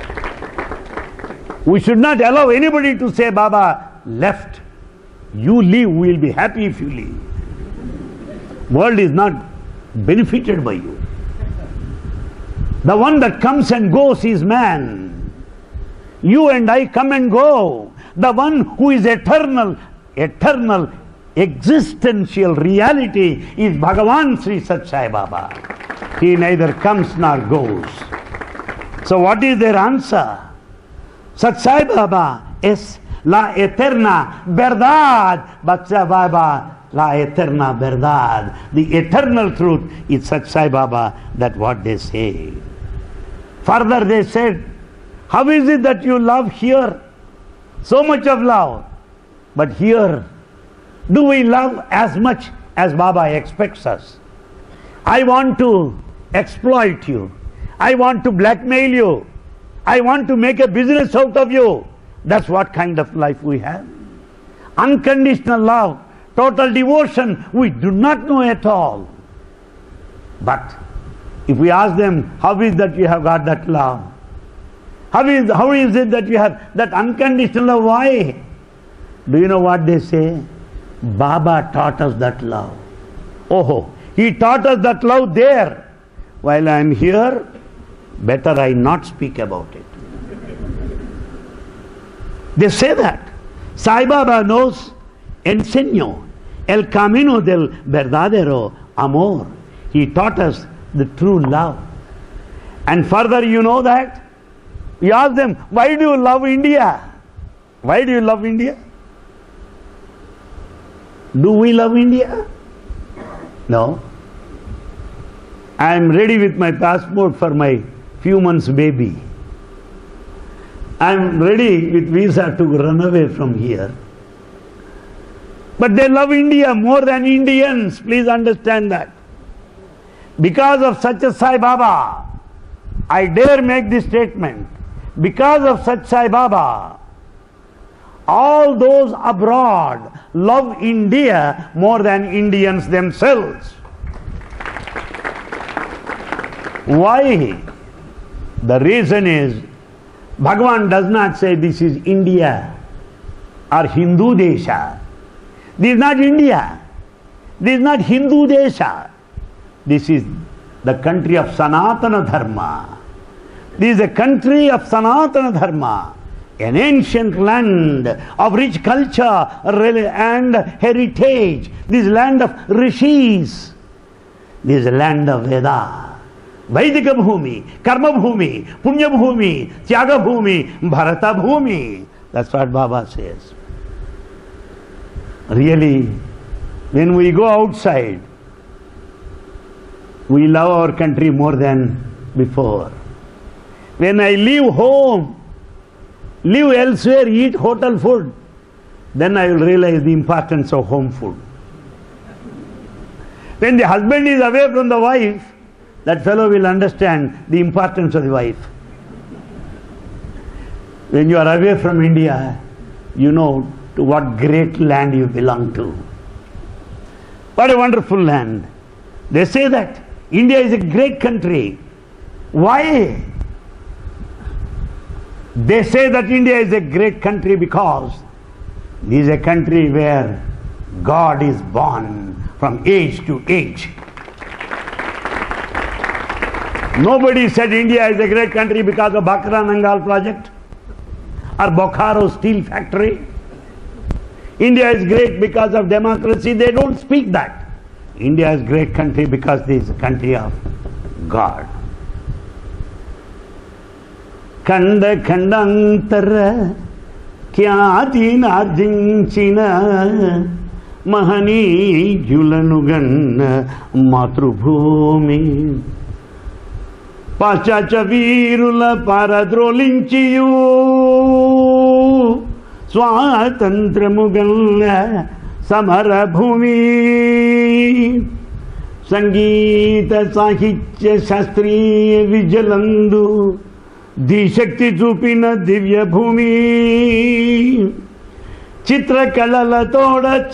never. We should not allow anybody to say, Baba left. You leave, we will be happy if you leave. World is not benefited by you. The one that comes and goes is man. You and I come and go. The one who is eternal, eternal, existential reality is Bhagavan Sri Sat Sai Baba. He neither comes nor goes. So what is their answer? Sat Sai Baba es la eterna verdad. Sat Baba la eterna verdad. The eternal truth is Sat Sai Baba. That's what they say. Further they said, how is it that you love here? So much of love. But here, do we love as much as Baba expects us? I want to exploit you. I want to blackmail you. I want to make a business out of you. That's what kind of life we have. Unconditional love, total devotion, we do not know at all. But if we ask them, how is that you have got that love? How is it that you have that unconditional love? Why? Do you know what they say? Baba taught us that love. Oh, he taught us that love there. While I am here, better I not speak about it. They say that. Sai Baba nos enseñó el camino del verdadero amor. He taught us the true love. And further, you know that? We ask them, why do you love India? Why do you love India? Do we love India? No. I am ready with my passport for my few months baby. I am ready with visa to run away from here. But they love India more than Indians. Please understand that. Because of such a Sai Baba, I dare make this statement. Because of such Sai Baba, all those abroad love India more than Indians themselves. Why? The reason is, Bhagavan does not say this is India or Hindu Desha. This is not India. This is not Hindu Desha. This is the country of Sanatana Dharma. This is a country of Sanatana Dharma, an ancient land of rich culture and heritage. This land of rishis. This is a land of Veda. Vaidika Bhumi, Karma Bhumi, Punya Bhumi, Tyaga Bhumi, Bharata Bhumi. That's what Baba says. Really, when we go outside, we love our country more than before. When I leave home, live elsewhere, eat hotel food, then I will realize the importance of home food. When the husband is away from the wife, that fellow will understand the importance of the wife. When you are away from India, you know to what great land you belong to. What a wonderful land. They say that India is a great country. Why? They say that India is a great country because this is a country where God is born from age to age. Nobody said India is a great country because of Bhakra Nangal project or Bokaro steel factory. India is great because of democracy. They don't speak that. India is a great country because this is a country of God. Kanda Kandantara Kyatinarjinchina Mahanijulanugana Matrubhumi Pachacha Virula Paradrolinchiyu Swatantramuganna Samarabhumi Sangeeta Sahitya Shastriya Vijalandu Dishakti Chupina Divya Bhumi Chitra Kalalatoda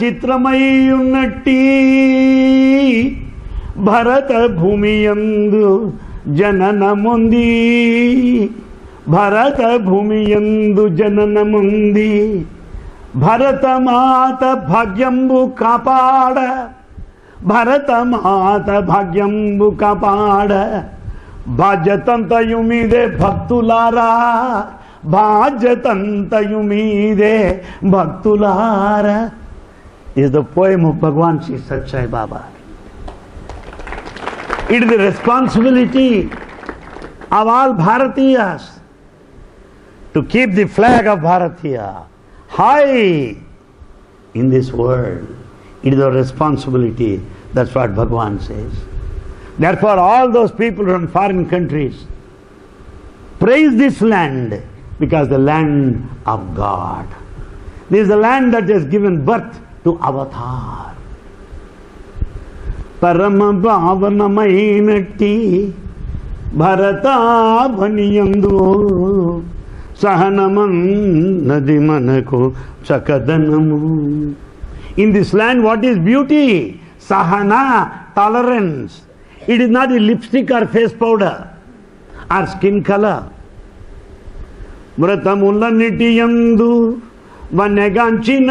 Chitramayunnatti Bharata Bhumiyandu Jananamundi Bharata Bhumiyandu Jananamundi Bharata Mata Bhagyambu Kapada Bharata Mata Bhagyambu Kapada Bhajatantayumide Bhaktulara Bhajatantayumide Bhaktulara is the poem of Bhagwan Sri Sathya Sai Baba. It is the responsibility of all Bharatiyas to keep the flag of Bharatiya high in this world. It is a responsibility. That's what Bhagwan says. Therefore, all those people from foreign countries praise this land because the land of God. This is the land that has given birth to Avatar. Parama Bhavanamainati Bharata Bhaniyandu Sahanaman Nadimanako Chakadanamu. In this land, what is beauty? Sahana, tolerance. It is not a lipstick or face powder or skin color. Vratamulla nitiyandu vaneganchi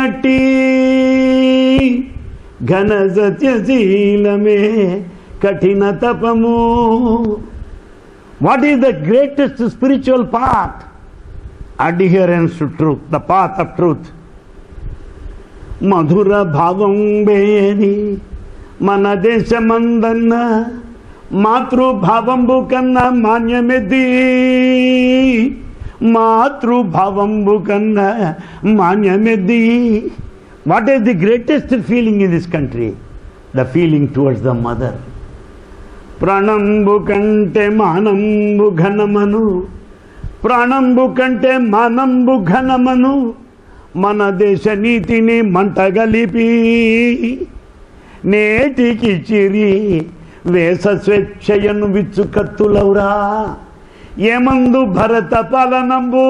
natti ghanazatya silame kathina tapamu. What is the greatest spiritual path? Adherence to truth, the path of truth. Madhura bhavam beri Manadesha mandana Matru bhavambu kanna manyamedi Matru bhavambu kanna manyamedi. What is the greatest feeling in this country? The feeling towards the mother. Pranambu kante manambu ghanamanu Pranambu kante manambu ghanamanu Manadesha nitini mantagalipi Netiki chiri Vesa swechayanu vitsukatulawra Yemandu bharata palanambu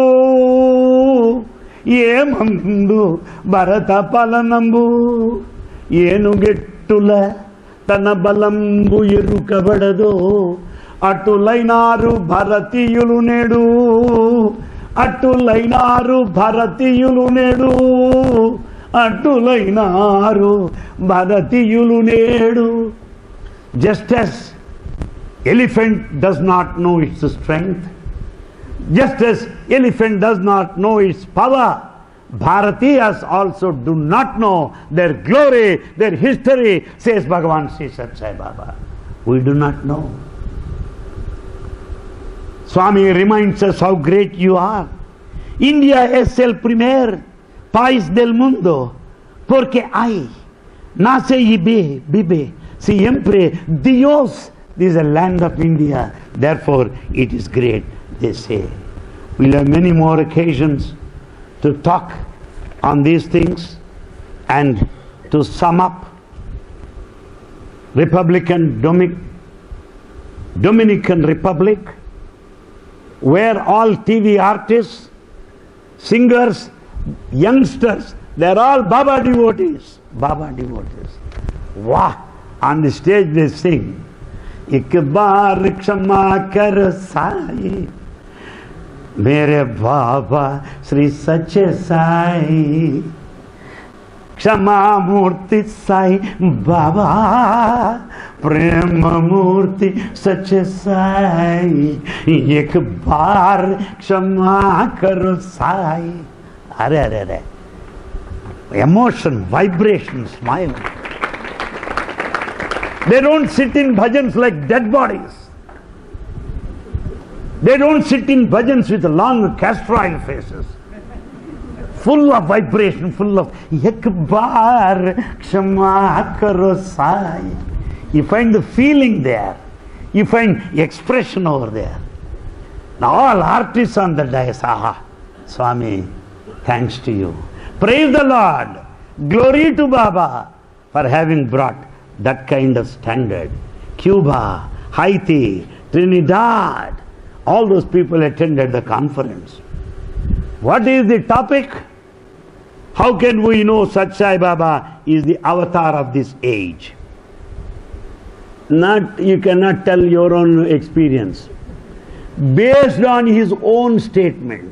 Yemandu bharata palanambu Yenugettula tana balambu yerukabadado Atulainaru bharatiyulu nedu Atulainaru bharatiyulu nedu Atulainaru bharatiyulu nedu. Just as elephant does not know its strength, just as elephant does not know its power, Bharatiyas also do not know their glory, their history, says Bhagavan Sri Sathya Sai Baba. We do not know. Swami reminds us how great you are. India es el primer país del mundo porque hay, nace y vive siempre Dios. This is a land of India, therefore it is great, they say. We'll have many more occasions to talk on these things. And to sum up, Dominican Republic, where all TV artists, singers, youngsters, they're all Baba devotees. Baba devotees. Wow! On the stage they sing, Ik baar kshama kar sai, Mere Baba Sri Sathya Sai. Kshama Murti Sai Baba, Prema Murti Sache Sai, Ek Baar Kshama Karo Sai. Are. Emotion, vibration, smile. They don't sit in bhajans like dead bodies. They don't sit in bhajans with long castor oil faces. Full of vibration, full of Ek baar kshama karo sai. You find the feeling there. You find expression over there. Now all artists on the dais, aha, Swami, thanks to you. Praise the Lord. Glory to Baba for having brought that kind of standard. Cuba, Haiti, Trinidad, all those people attended the conference. What is the topic? How can we know Sat Sai Baba is the avatar of this age? You cannot tell your own experience. Based on his own statements.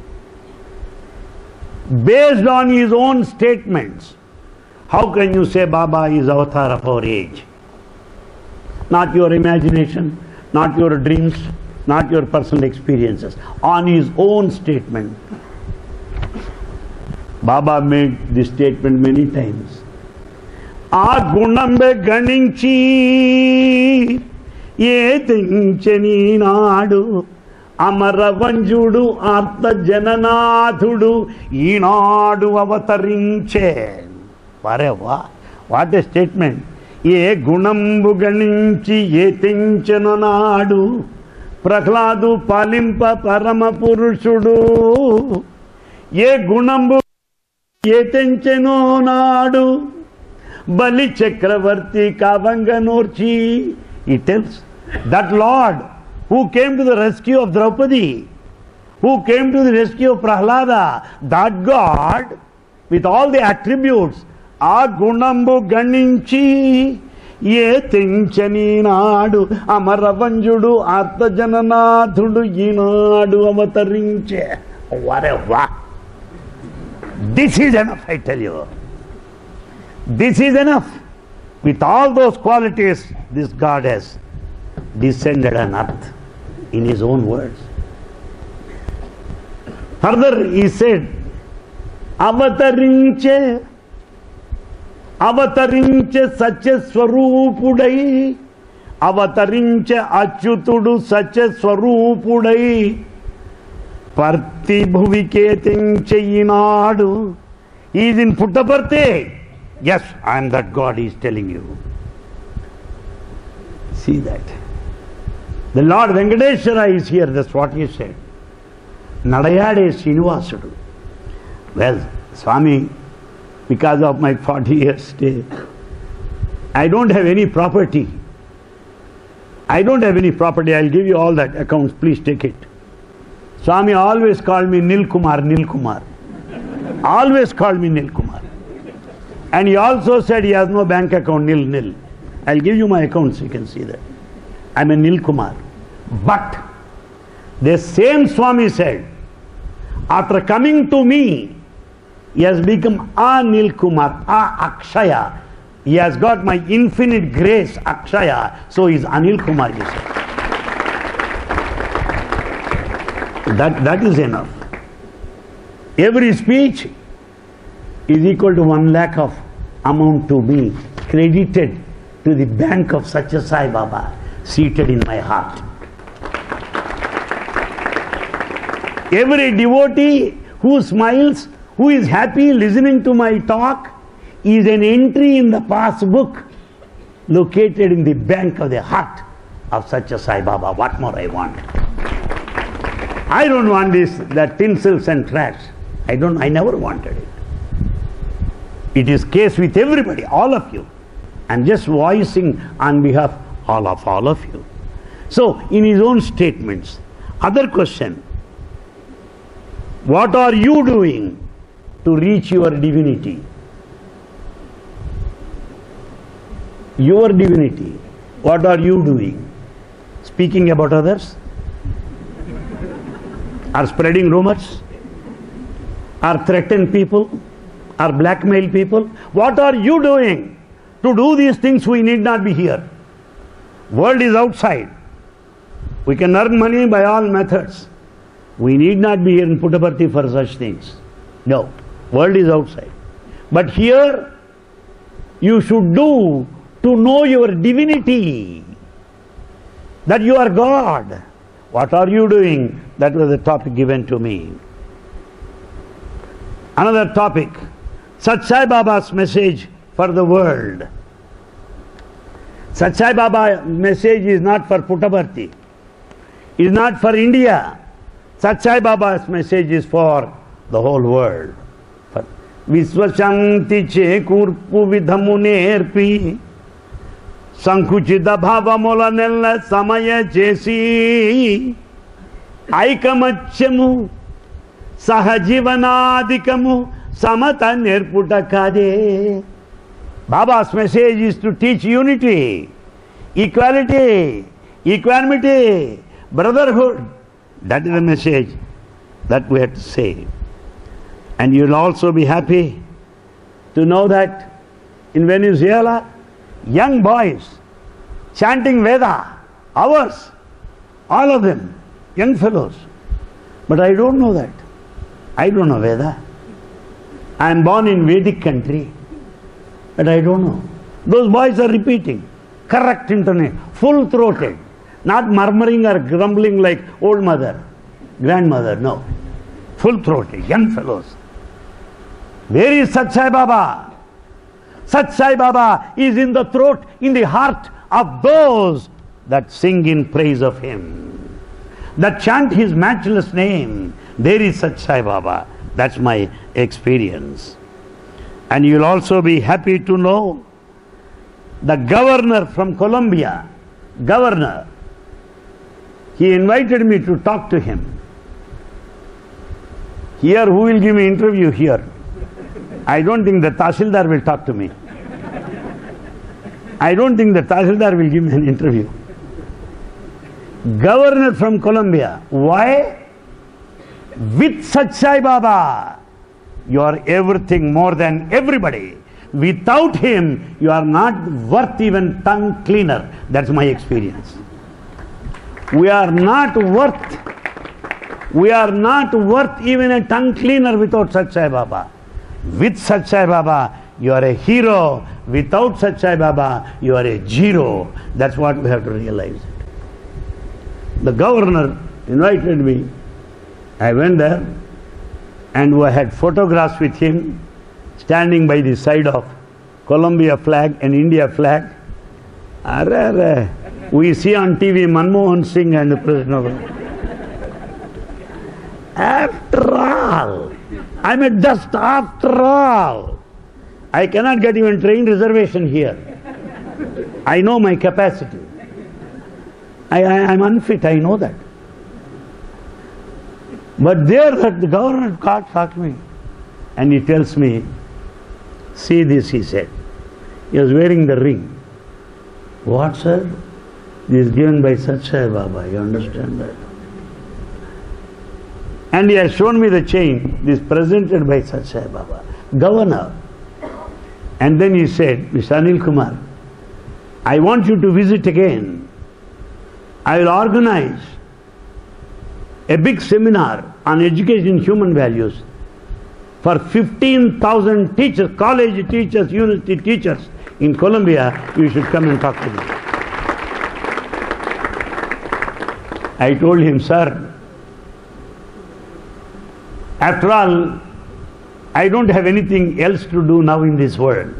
Based on his own statements, how can you say Baba is avatar of our age? Not your imagination, not your dreams, not your personal experiences. On his own statement. Baba made this statement many times. A gunambe ganinchi ye tincheni naadu Amaravanjudu Artha Jananathudu Inadu Avatarinche. What a statement. Ye Gunambu Ganinchi Ye Tinchananadu Prahladu Palimpa Paramapurushudu Ye Gunambu Ye Tinchananadu Bali Chakravarti Kavanganorchi. He tells that Lord who came to the rescue of Draupadi, who came to the rescue of Prahlada, that God, with all the attributes, Agunambu Ganinchi, Ye Tinchani Nadu, Amaravanjudu, Artha Jananathudu, Yinadu, Avatarinche. Whatever. This is enough, I tell you. This is enough. With all those qualities, this God has descended on earth. In his own words. Further he said, Avatarinche Sache Swarupudai, Avatarinche Achyutudu Sache Swarupudai, Parthi Bhuvike Tinche Inadu. He is in Puttaparthi. Yes, I am that God he is telling you. See that. The Lord Venkateshwara is here, that's what he said. Nadayade Srinivasudu. Well, Swami, because of my 40 years stay, I don't have any property. I'll give you all that accounts, please take it. Swami always called me Nil Kumar. Always called me Nil Kumar. And he also said he has no bank account, nil. I'll give you my accounts, you can see that. I'm a Nil Kumar. But the same Swami said, after coming to me, he has become Anil Kumar, Akshaya. He has got my infinite grace, Akshaya. So he is Anil Kumar, he said. That is enough. Every speech is equal to 1 lakh of amount to me, credited to the bank of Satya Sai Baba, seated in my heart. Every devotee who smiles, who is happy listening to my talk, is an entry in the passbook located in the bank of the heart of Satya Sai Baba. What more I want? I don't want that tinsels and trash. I never wanted it. It is case with everybody, all of you. I'm just voicing on behalf of all of you. So, in his own statements, other question, what are you doing to reach your divinity? Your divinity. What are you doing? Speaking about others? Or spreading rumors? Or threaten people? or blackmail people? What are you doing? To do these things we need not be here. World is outside. We can earn money by all methods. We need not be here in Puttaparthi for such things. No, world is outside. But here you should do to know your divinity, that you are God. What are you doing? That was the topic given to me. Another topic, Sat Sai Baba's message for the world. Sat Sai Baba's message is not for Puttaparthi. It is not for India. Sat Sai Baba's message is for the whole world. Visvashanti Chekurpu Vidhamunerpi Sankuchita Bhavamola Nella Samaya Chesi Aikamachyamu Sahajivanadikamu Samata Nirputakade. Baba's message is to teach unity, equality, equanimity, brotherhood. That is the message that we have to say. And you'll also be happy to know that in Venezuela, young boys chanting Veda, hours, all of them, young fellows. But I don't know that. I don't know Veda. I am born in Vedic country, but I don't know. Those boys are repeating, correct intonation, full-throated, not murmuring or grumbling like old mother, grandmother, no. Full-throated, young fellows. Where is Sat Sai Baba? Sat Sai Baba is in the throat, in the heart of those that sing in praise of Him, that chant His matchless name. There is Sat Sai Baba. That's my experience. And you'll also be happy to know the governor from Colombia, governor, he invited me to talk to him. Here, who will give me interview here? I don't think the Tahsildar will talk to me. I don't think the Tahsildar will give me an interview. Governor from Colombia. Why? With Sat Sai Baba, you are everything more than everybody. Without him, you are not worth even tongue cleaner. That's my experience. We are not worth even a tongue cleaner without Sat Sai Baba. With Sat Sai Baba, you are a hero. Without Sat Sai Baba, you are a zero. That's what we have to realize. The governor invited me. I went there and we had photographs with him standing by the side of Colombia flag and India flag. We see on TV Manmohan Singh and the President. After all, I'm a dust after all. I cannot get even train reservation here. I know my capacity. I'm unfit, I know that. But there the governor talked to me and he tells me, see this, he said. He was wearing the ring. What, sir? This is given by Sat Sai Baba, you understand that? And he has shown me the chain, this presented by Sat Sai Baba, governor. And then he said, Mr. Anil Kumar, I want you to visit again. I will organize a big seminar on education in human values for 15,000 teachers, college teachers, university teachers in Colombia. You should come and talk to me. I told him, sir, after all, I don't have anything else to do now in this world.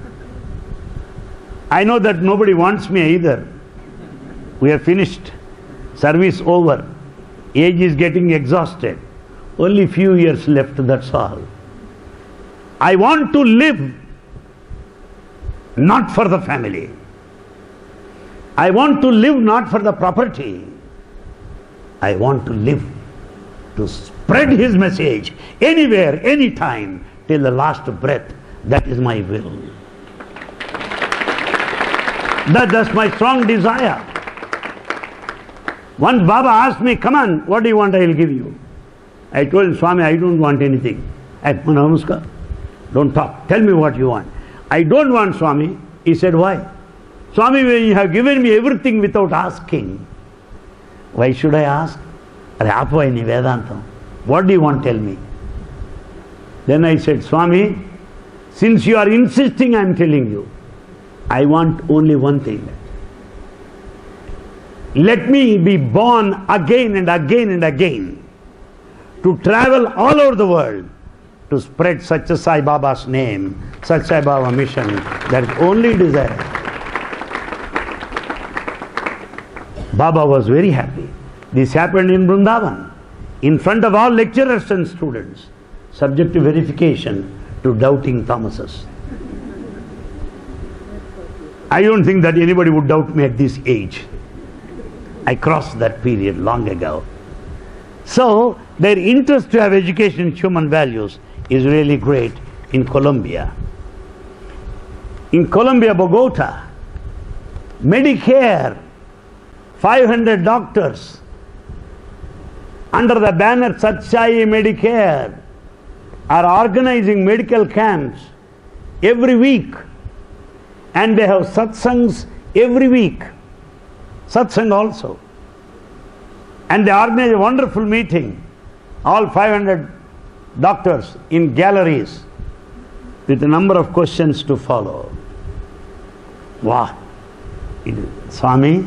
I know that nobody wants me either. We have finished, service over. Age is getting exhausted. Only few years left, that's all. I want to live not for the family. I want to live not for the property. I want to live to spread His message anywhere, anytime, till the last breath. That is my will. That's my strong desire. Once Baba asked me, come on, what do you want, I will give you. I told him, Swami, I don't want anything. Namaskar. Don't talk. Tell me what you want. I don't want, Swami. He said, why? Swami, when you have given me everything without asking, why should I ask? What do you want? Tell me. Then I said, Swami, since you are insisting, I am telling you, I want only one thing. Let me be born again and again and again to travel all over the world to spread Satya Sai Baba's name, Satya Sai Baba mission. That is only desire. Baba was very happy. This happened in Vrindavan, in front of all lecturers and students, subject to verification to doubting Thomases. I don't think that anybody would doubt me at this age. I crossed that period long ago. So, their interest to have education in human values is really great in Colombia. In Colombia, Bogota, Medicare, 500 doctors, under the banner Satsai Medicare, are organizing medical camps every week. And they have satsangs every week. Satsang also. And they organize a wonderful meeting, all 500 doctors in galleries, with a number of questions to follow. Wow! Swami,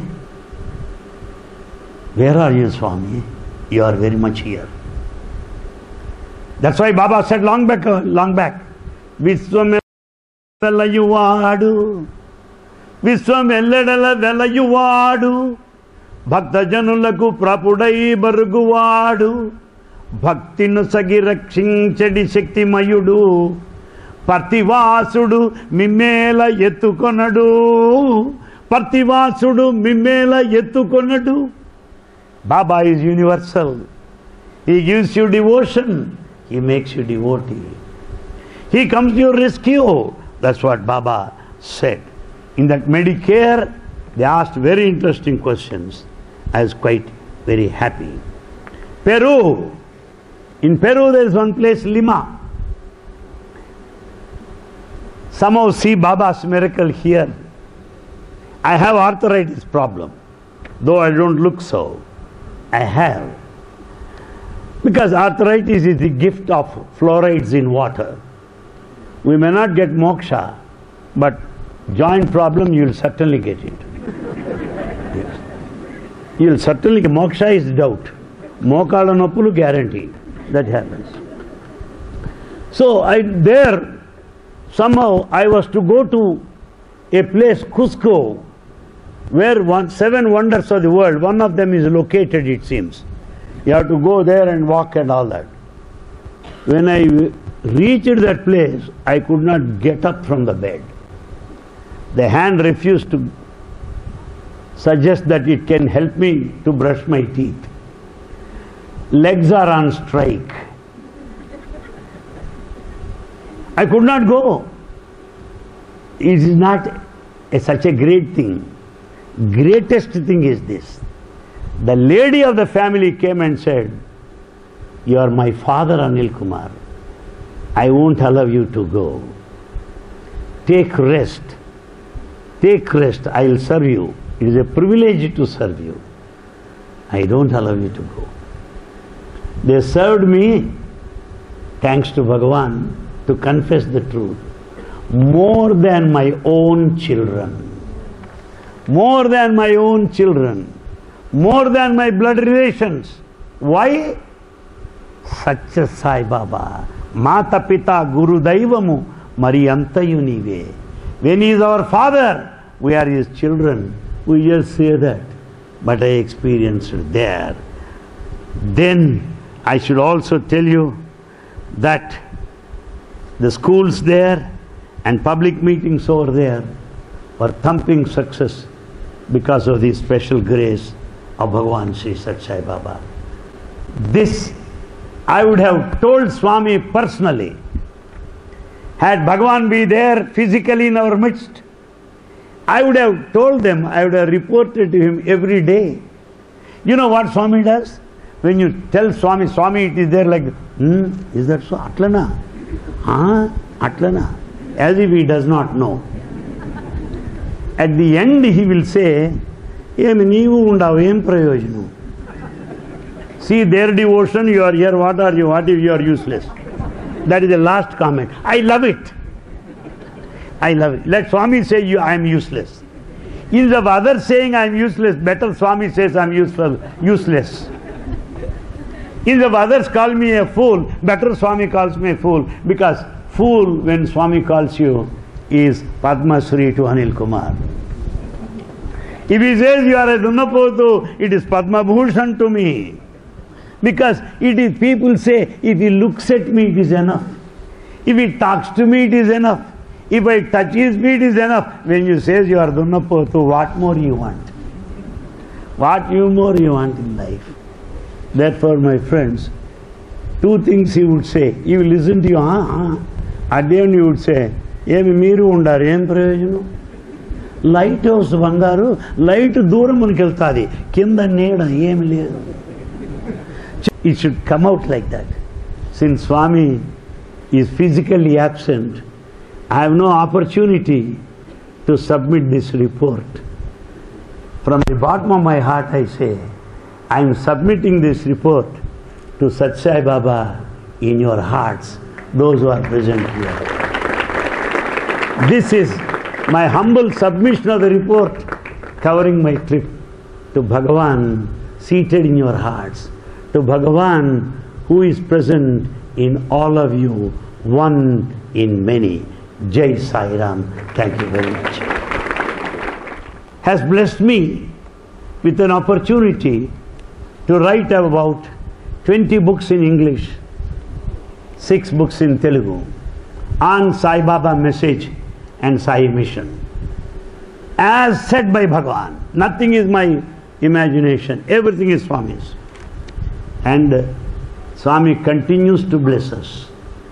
where are you, Swami? You are very much here. That's why Baba said long back, Vishwamella velayuvadu, Vishwamellala velayuvadu, Bhakta janulaku prapudai baruguvadu, Bhaktinu sagi rakshinchadi shakti mayudu, Parthivasudu mimmela yettukonadu, Parthivasudu mimmela yettukonadu. Baba is universal. He gives you devotion. He makes you devotee. He comes to your rescue. That's what Baba said. In that Medicare, they asked very interesting questions. I was quite very happy. Peru. In Peru there is one place, Lima. Somehow see Baba's miracle here. I have arthritis problem, though I don't look so. I have. Because arthritis is the gift of fluorides in water. We may not get moksha, but joint problem you will certainly get it. Yes. You will certainly get moksha is doubt. Mokala noppulu guaranteed. That happens. So somehow I was to go to a place, Cusco, where 7 wonders of the world, one of them is located, it seems. You have to go there and walk and all that. When I reached that place, I could not get up from the bed. The hand refused to suggest that it can help me to brush my teeth. Legs are on strike. I could not go. It is not such a great thing. Greatest thing is this. The lady of the family came and said, "You are my father, Anil Kumar. I won't allow you to go. Take rest. Take rest. I will serve you. It is a privilege to serve you. I don't allow you to go." They served me, thanks to Bhagavan, to confess the truth, more than my own children. More than my own children. More than my blood relations. Why? Satya Sai Baba. Mata Pita Guru Daivamu Mariyantayyu Nive. When he is our father, we are his children. We just say that. But I experienced it there. Then I should also tell you that the schools there and public meetings over there were thumping success because of the special grace of Bhagavan Sri Satya Sai Baba. This I would have told Swami personally. Had Bhagavan be there physically in our midst, I would have told them, I would have reported to him every day. You know what Swami does? When you tell Swami, Swami, it is there like, is that so? Atlana? Atlana, as if he does not know. At the end he will say, Emi neevu undavu, em prayojanam? See their devotion, you are here, what are you? What if you are useless? That is the last comment. I love it. I love it. Let Swami say, I am useless. Instead of others saying I am useless, better Swami says I am useless. Instead of others call me a fool, better Swami calls me a fool. Because fool, when Swami calls you, is Padma Shri to Anil Kumar. If he says you are a Dunnapotu, it is Padma Bhushan to me. Because it is, people say, if he looks at me, it is enough. If he talks to me, it is enough. If I touch his feet, it is enough. When you say you are Dunnapotu, what more you want? What more you want in life? Therefore, my friends, two things he would say. He will listen to you, At the end he would say, Emi meeru undaru, em prayojanam? Light house bangaru, light dooramuనికి వెళ్తాది, కింద నీడ ఏమి లేదు. It should come out like that. Since Swami is physically absent, I have no opportunity to submit this report. From the bottom of my heart I say, I am submitting this report to Sathya Sai Baba in your hearts, those who are present here. This is my humble submission of the report covering my trip to Bhagavan seated in your hearts, to Bhagavan who is present in all of you, one in many. Jai Sai Ram. Thank you very much. Has blessed me with an opportunity to write about 20 books in English, 6 books in Telugu, on Sai Baba message and Sai mission. As said by Bhagavan, nothing is my imagination, everything is Swami's. And Swami continues to bless us.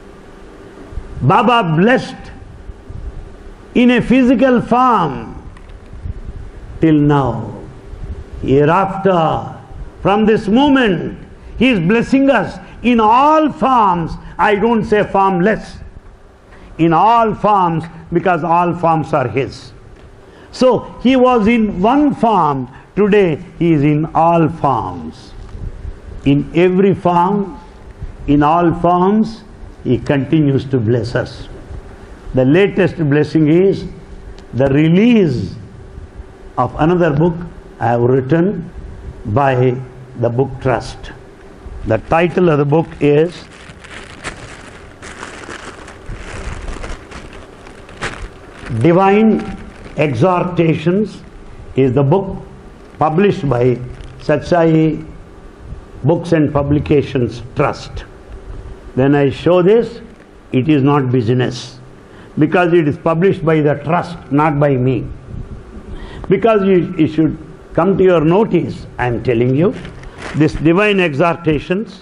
Baba blessed in a physical form till now. Hereafter, from this moment, he is blessing us in all forms. I don't say formless. In all forms, because all forms are his. So, he was in one form, today he is in all forms. In every form, in all forms, he continues to bless us. The latest blessing is the release of another book I have written by the Book Trust. The title of the book is Divine Exhortations, is the book published by Sathya Sai Books and Publications Trust. When I show this, it is not business, because it is published by the trust, not by me. Because it should come to your notice, I am telling you, this Divine Exhortations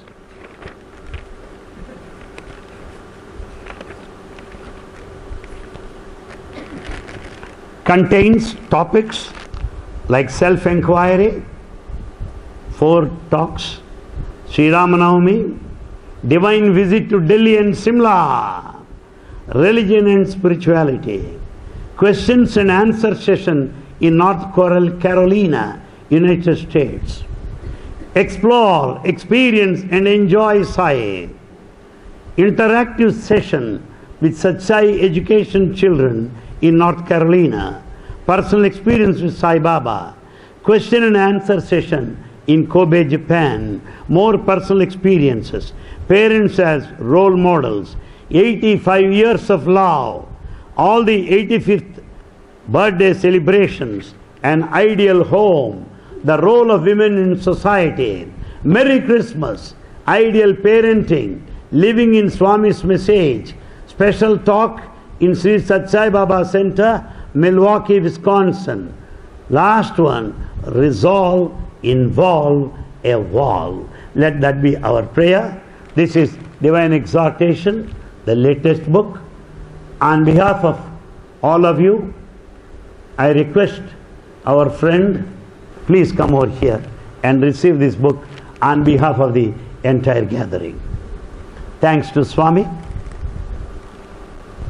contains topics like self-enquiry, 4 talks, Sri Ramanavami, divine visit to Delhi and Simla, religion and spirituality, questions and answer session in North Carolina, United States. Explore, experience and enjoy Sai. Interactive session with Sathya Sai education children in North Carolina. Personal experience with Sai Baba. Question and answer session in Kobe, Japan. More personal experiences. Parents as role models. 85 years of love. All the 85th birthday celebrations. An ideal home. The role of women in society. Merry Christmas. Ideal parenting. Living in Swami's message. Special talk in Sri Sathya Sai Baba Center, Milwaukee, Wisconsin. Last one, resolve, involve, evolve. Let that be our prayer. This is Divine Exhortation, the latest book. On behalf of all of you, I request our friend, please come over here and receive this book on behalf of the entire gathering. Thanks to Swami.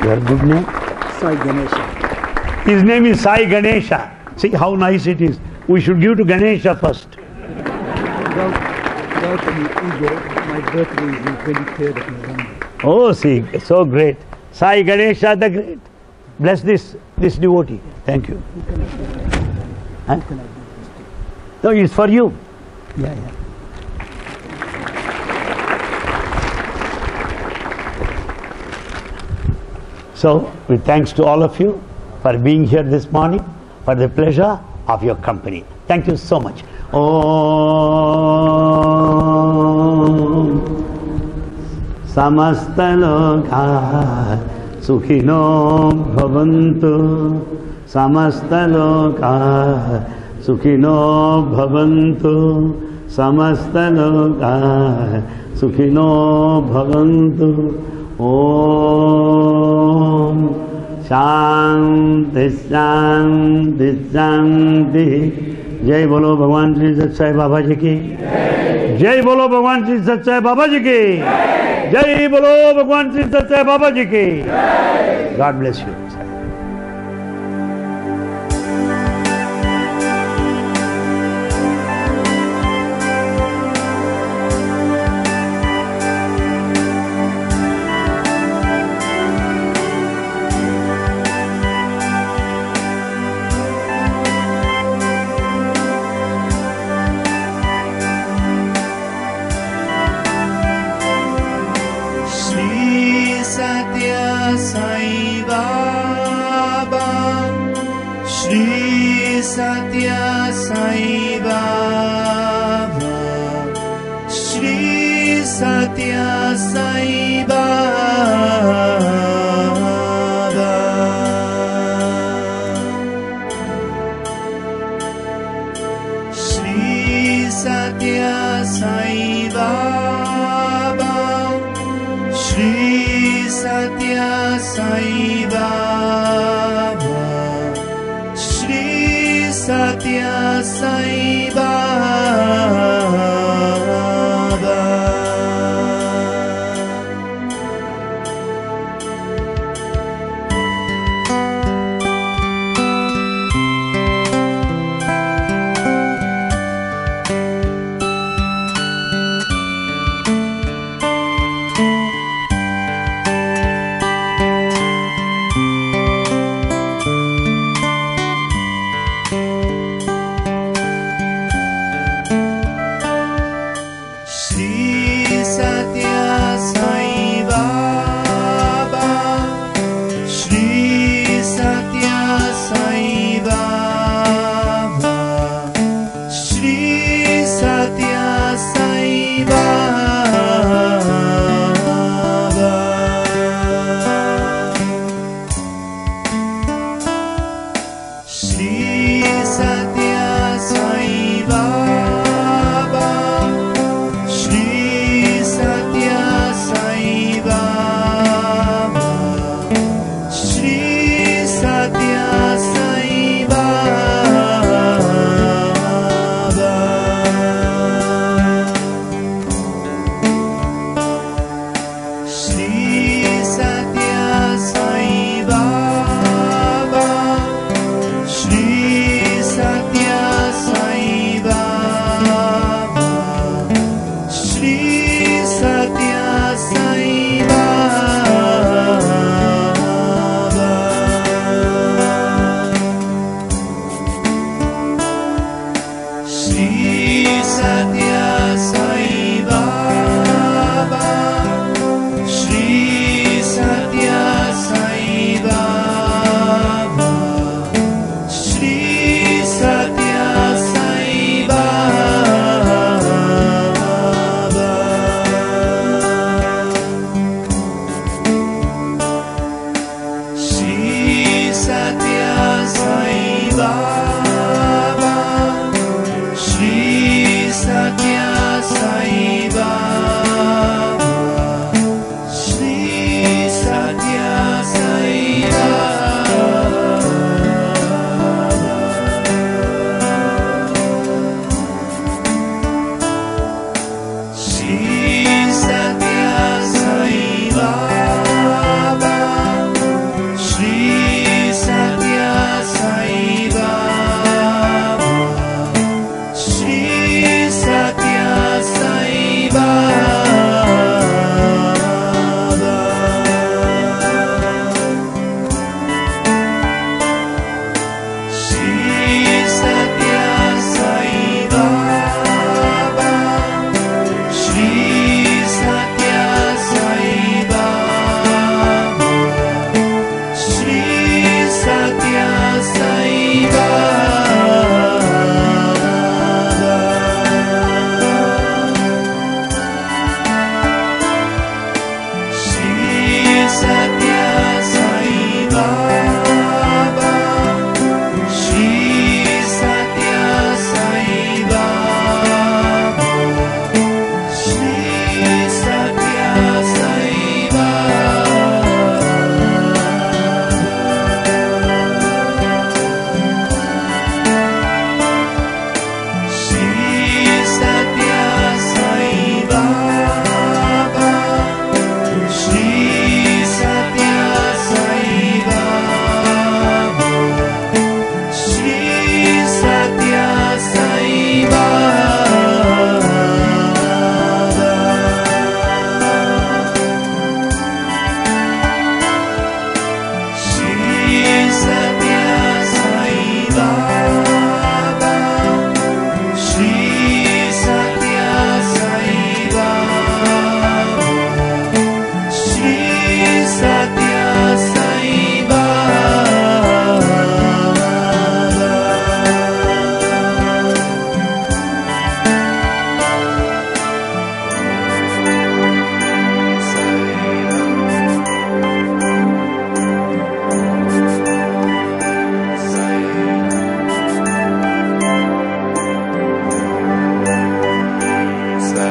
Your good name? Sai Ganesha. His name is Sai Ganesha. See how nice it is. We should give to Ganesha first. Without any ego, my birthday is the 23rd of November. Oh, see, so great. Sai Ganesha the Great. Bless this devotee. Thank you. Huh? No, it's for you. Yeah. So, with thanks to all of you for being here this morning, for the pleasure of your company. Thank you so much. Om Samastaloka Sukhino Bhavantu Samastaloka Sukhino Bhavantu Samastaloka Sukhino Bhavantu Om Shanti Shanti Shanti. जय बोलो भगवान श्री सच्चाई बाबा जी की जय बोलो भगवान श्री सच्चाई बाबा जी की जय बोलो भगवान श्री सच्चाई बाबा जी की God bless you Satya Sai Baba, Shri Satya Sai Baba, Shri Satya Sai Baba, Shri Satya Sai Baba, Satya Sai Baba.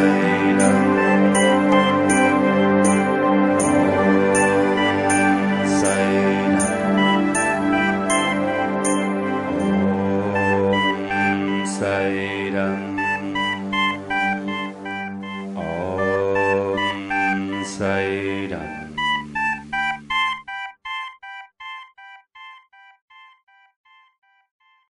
Sai Ram.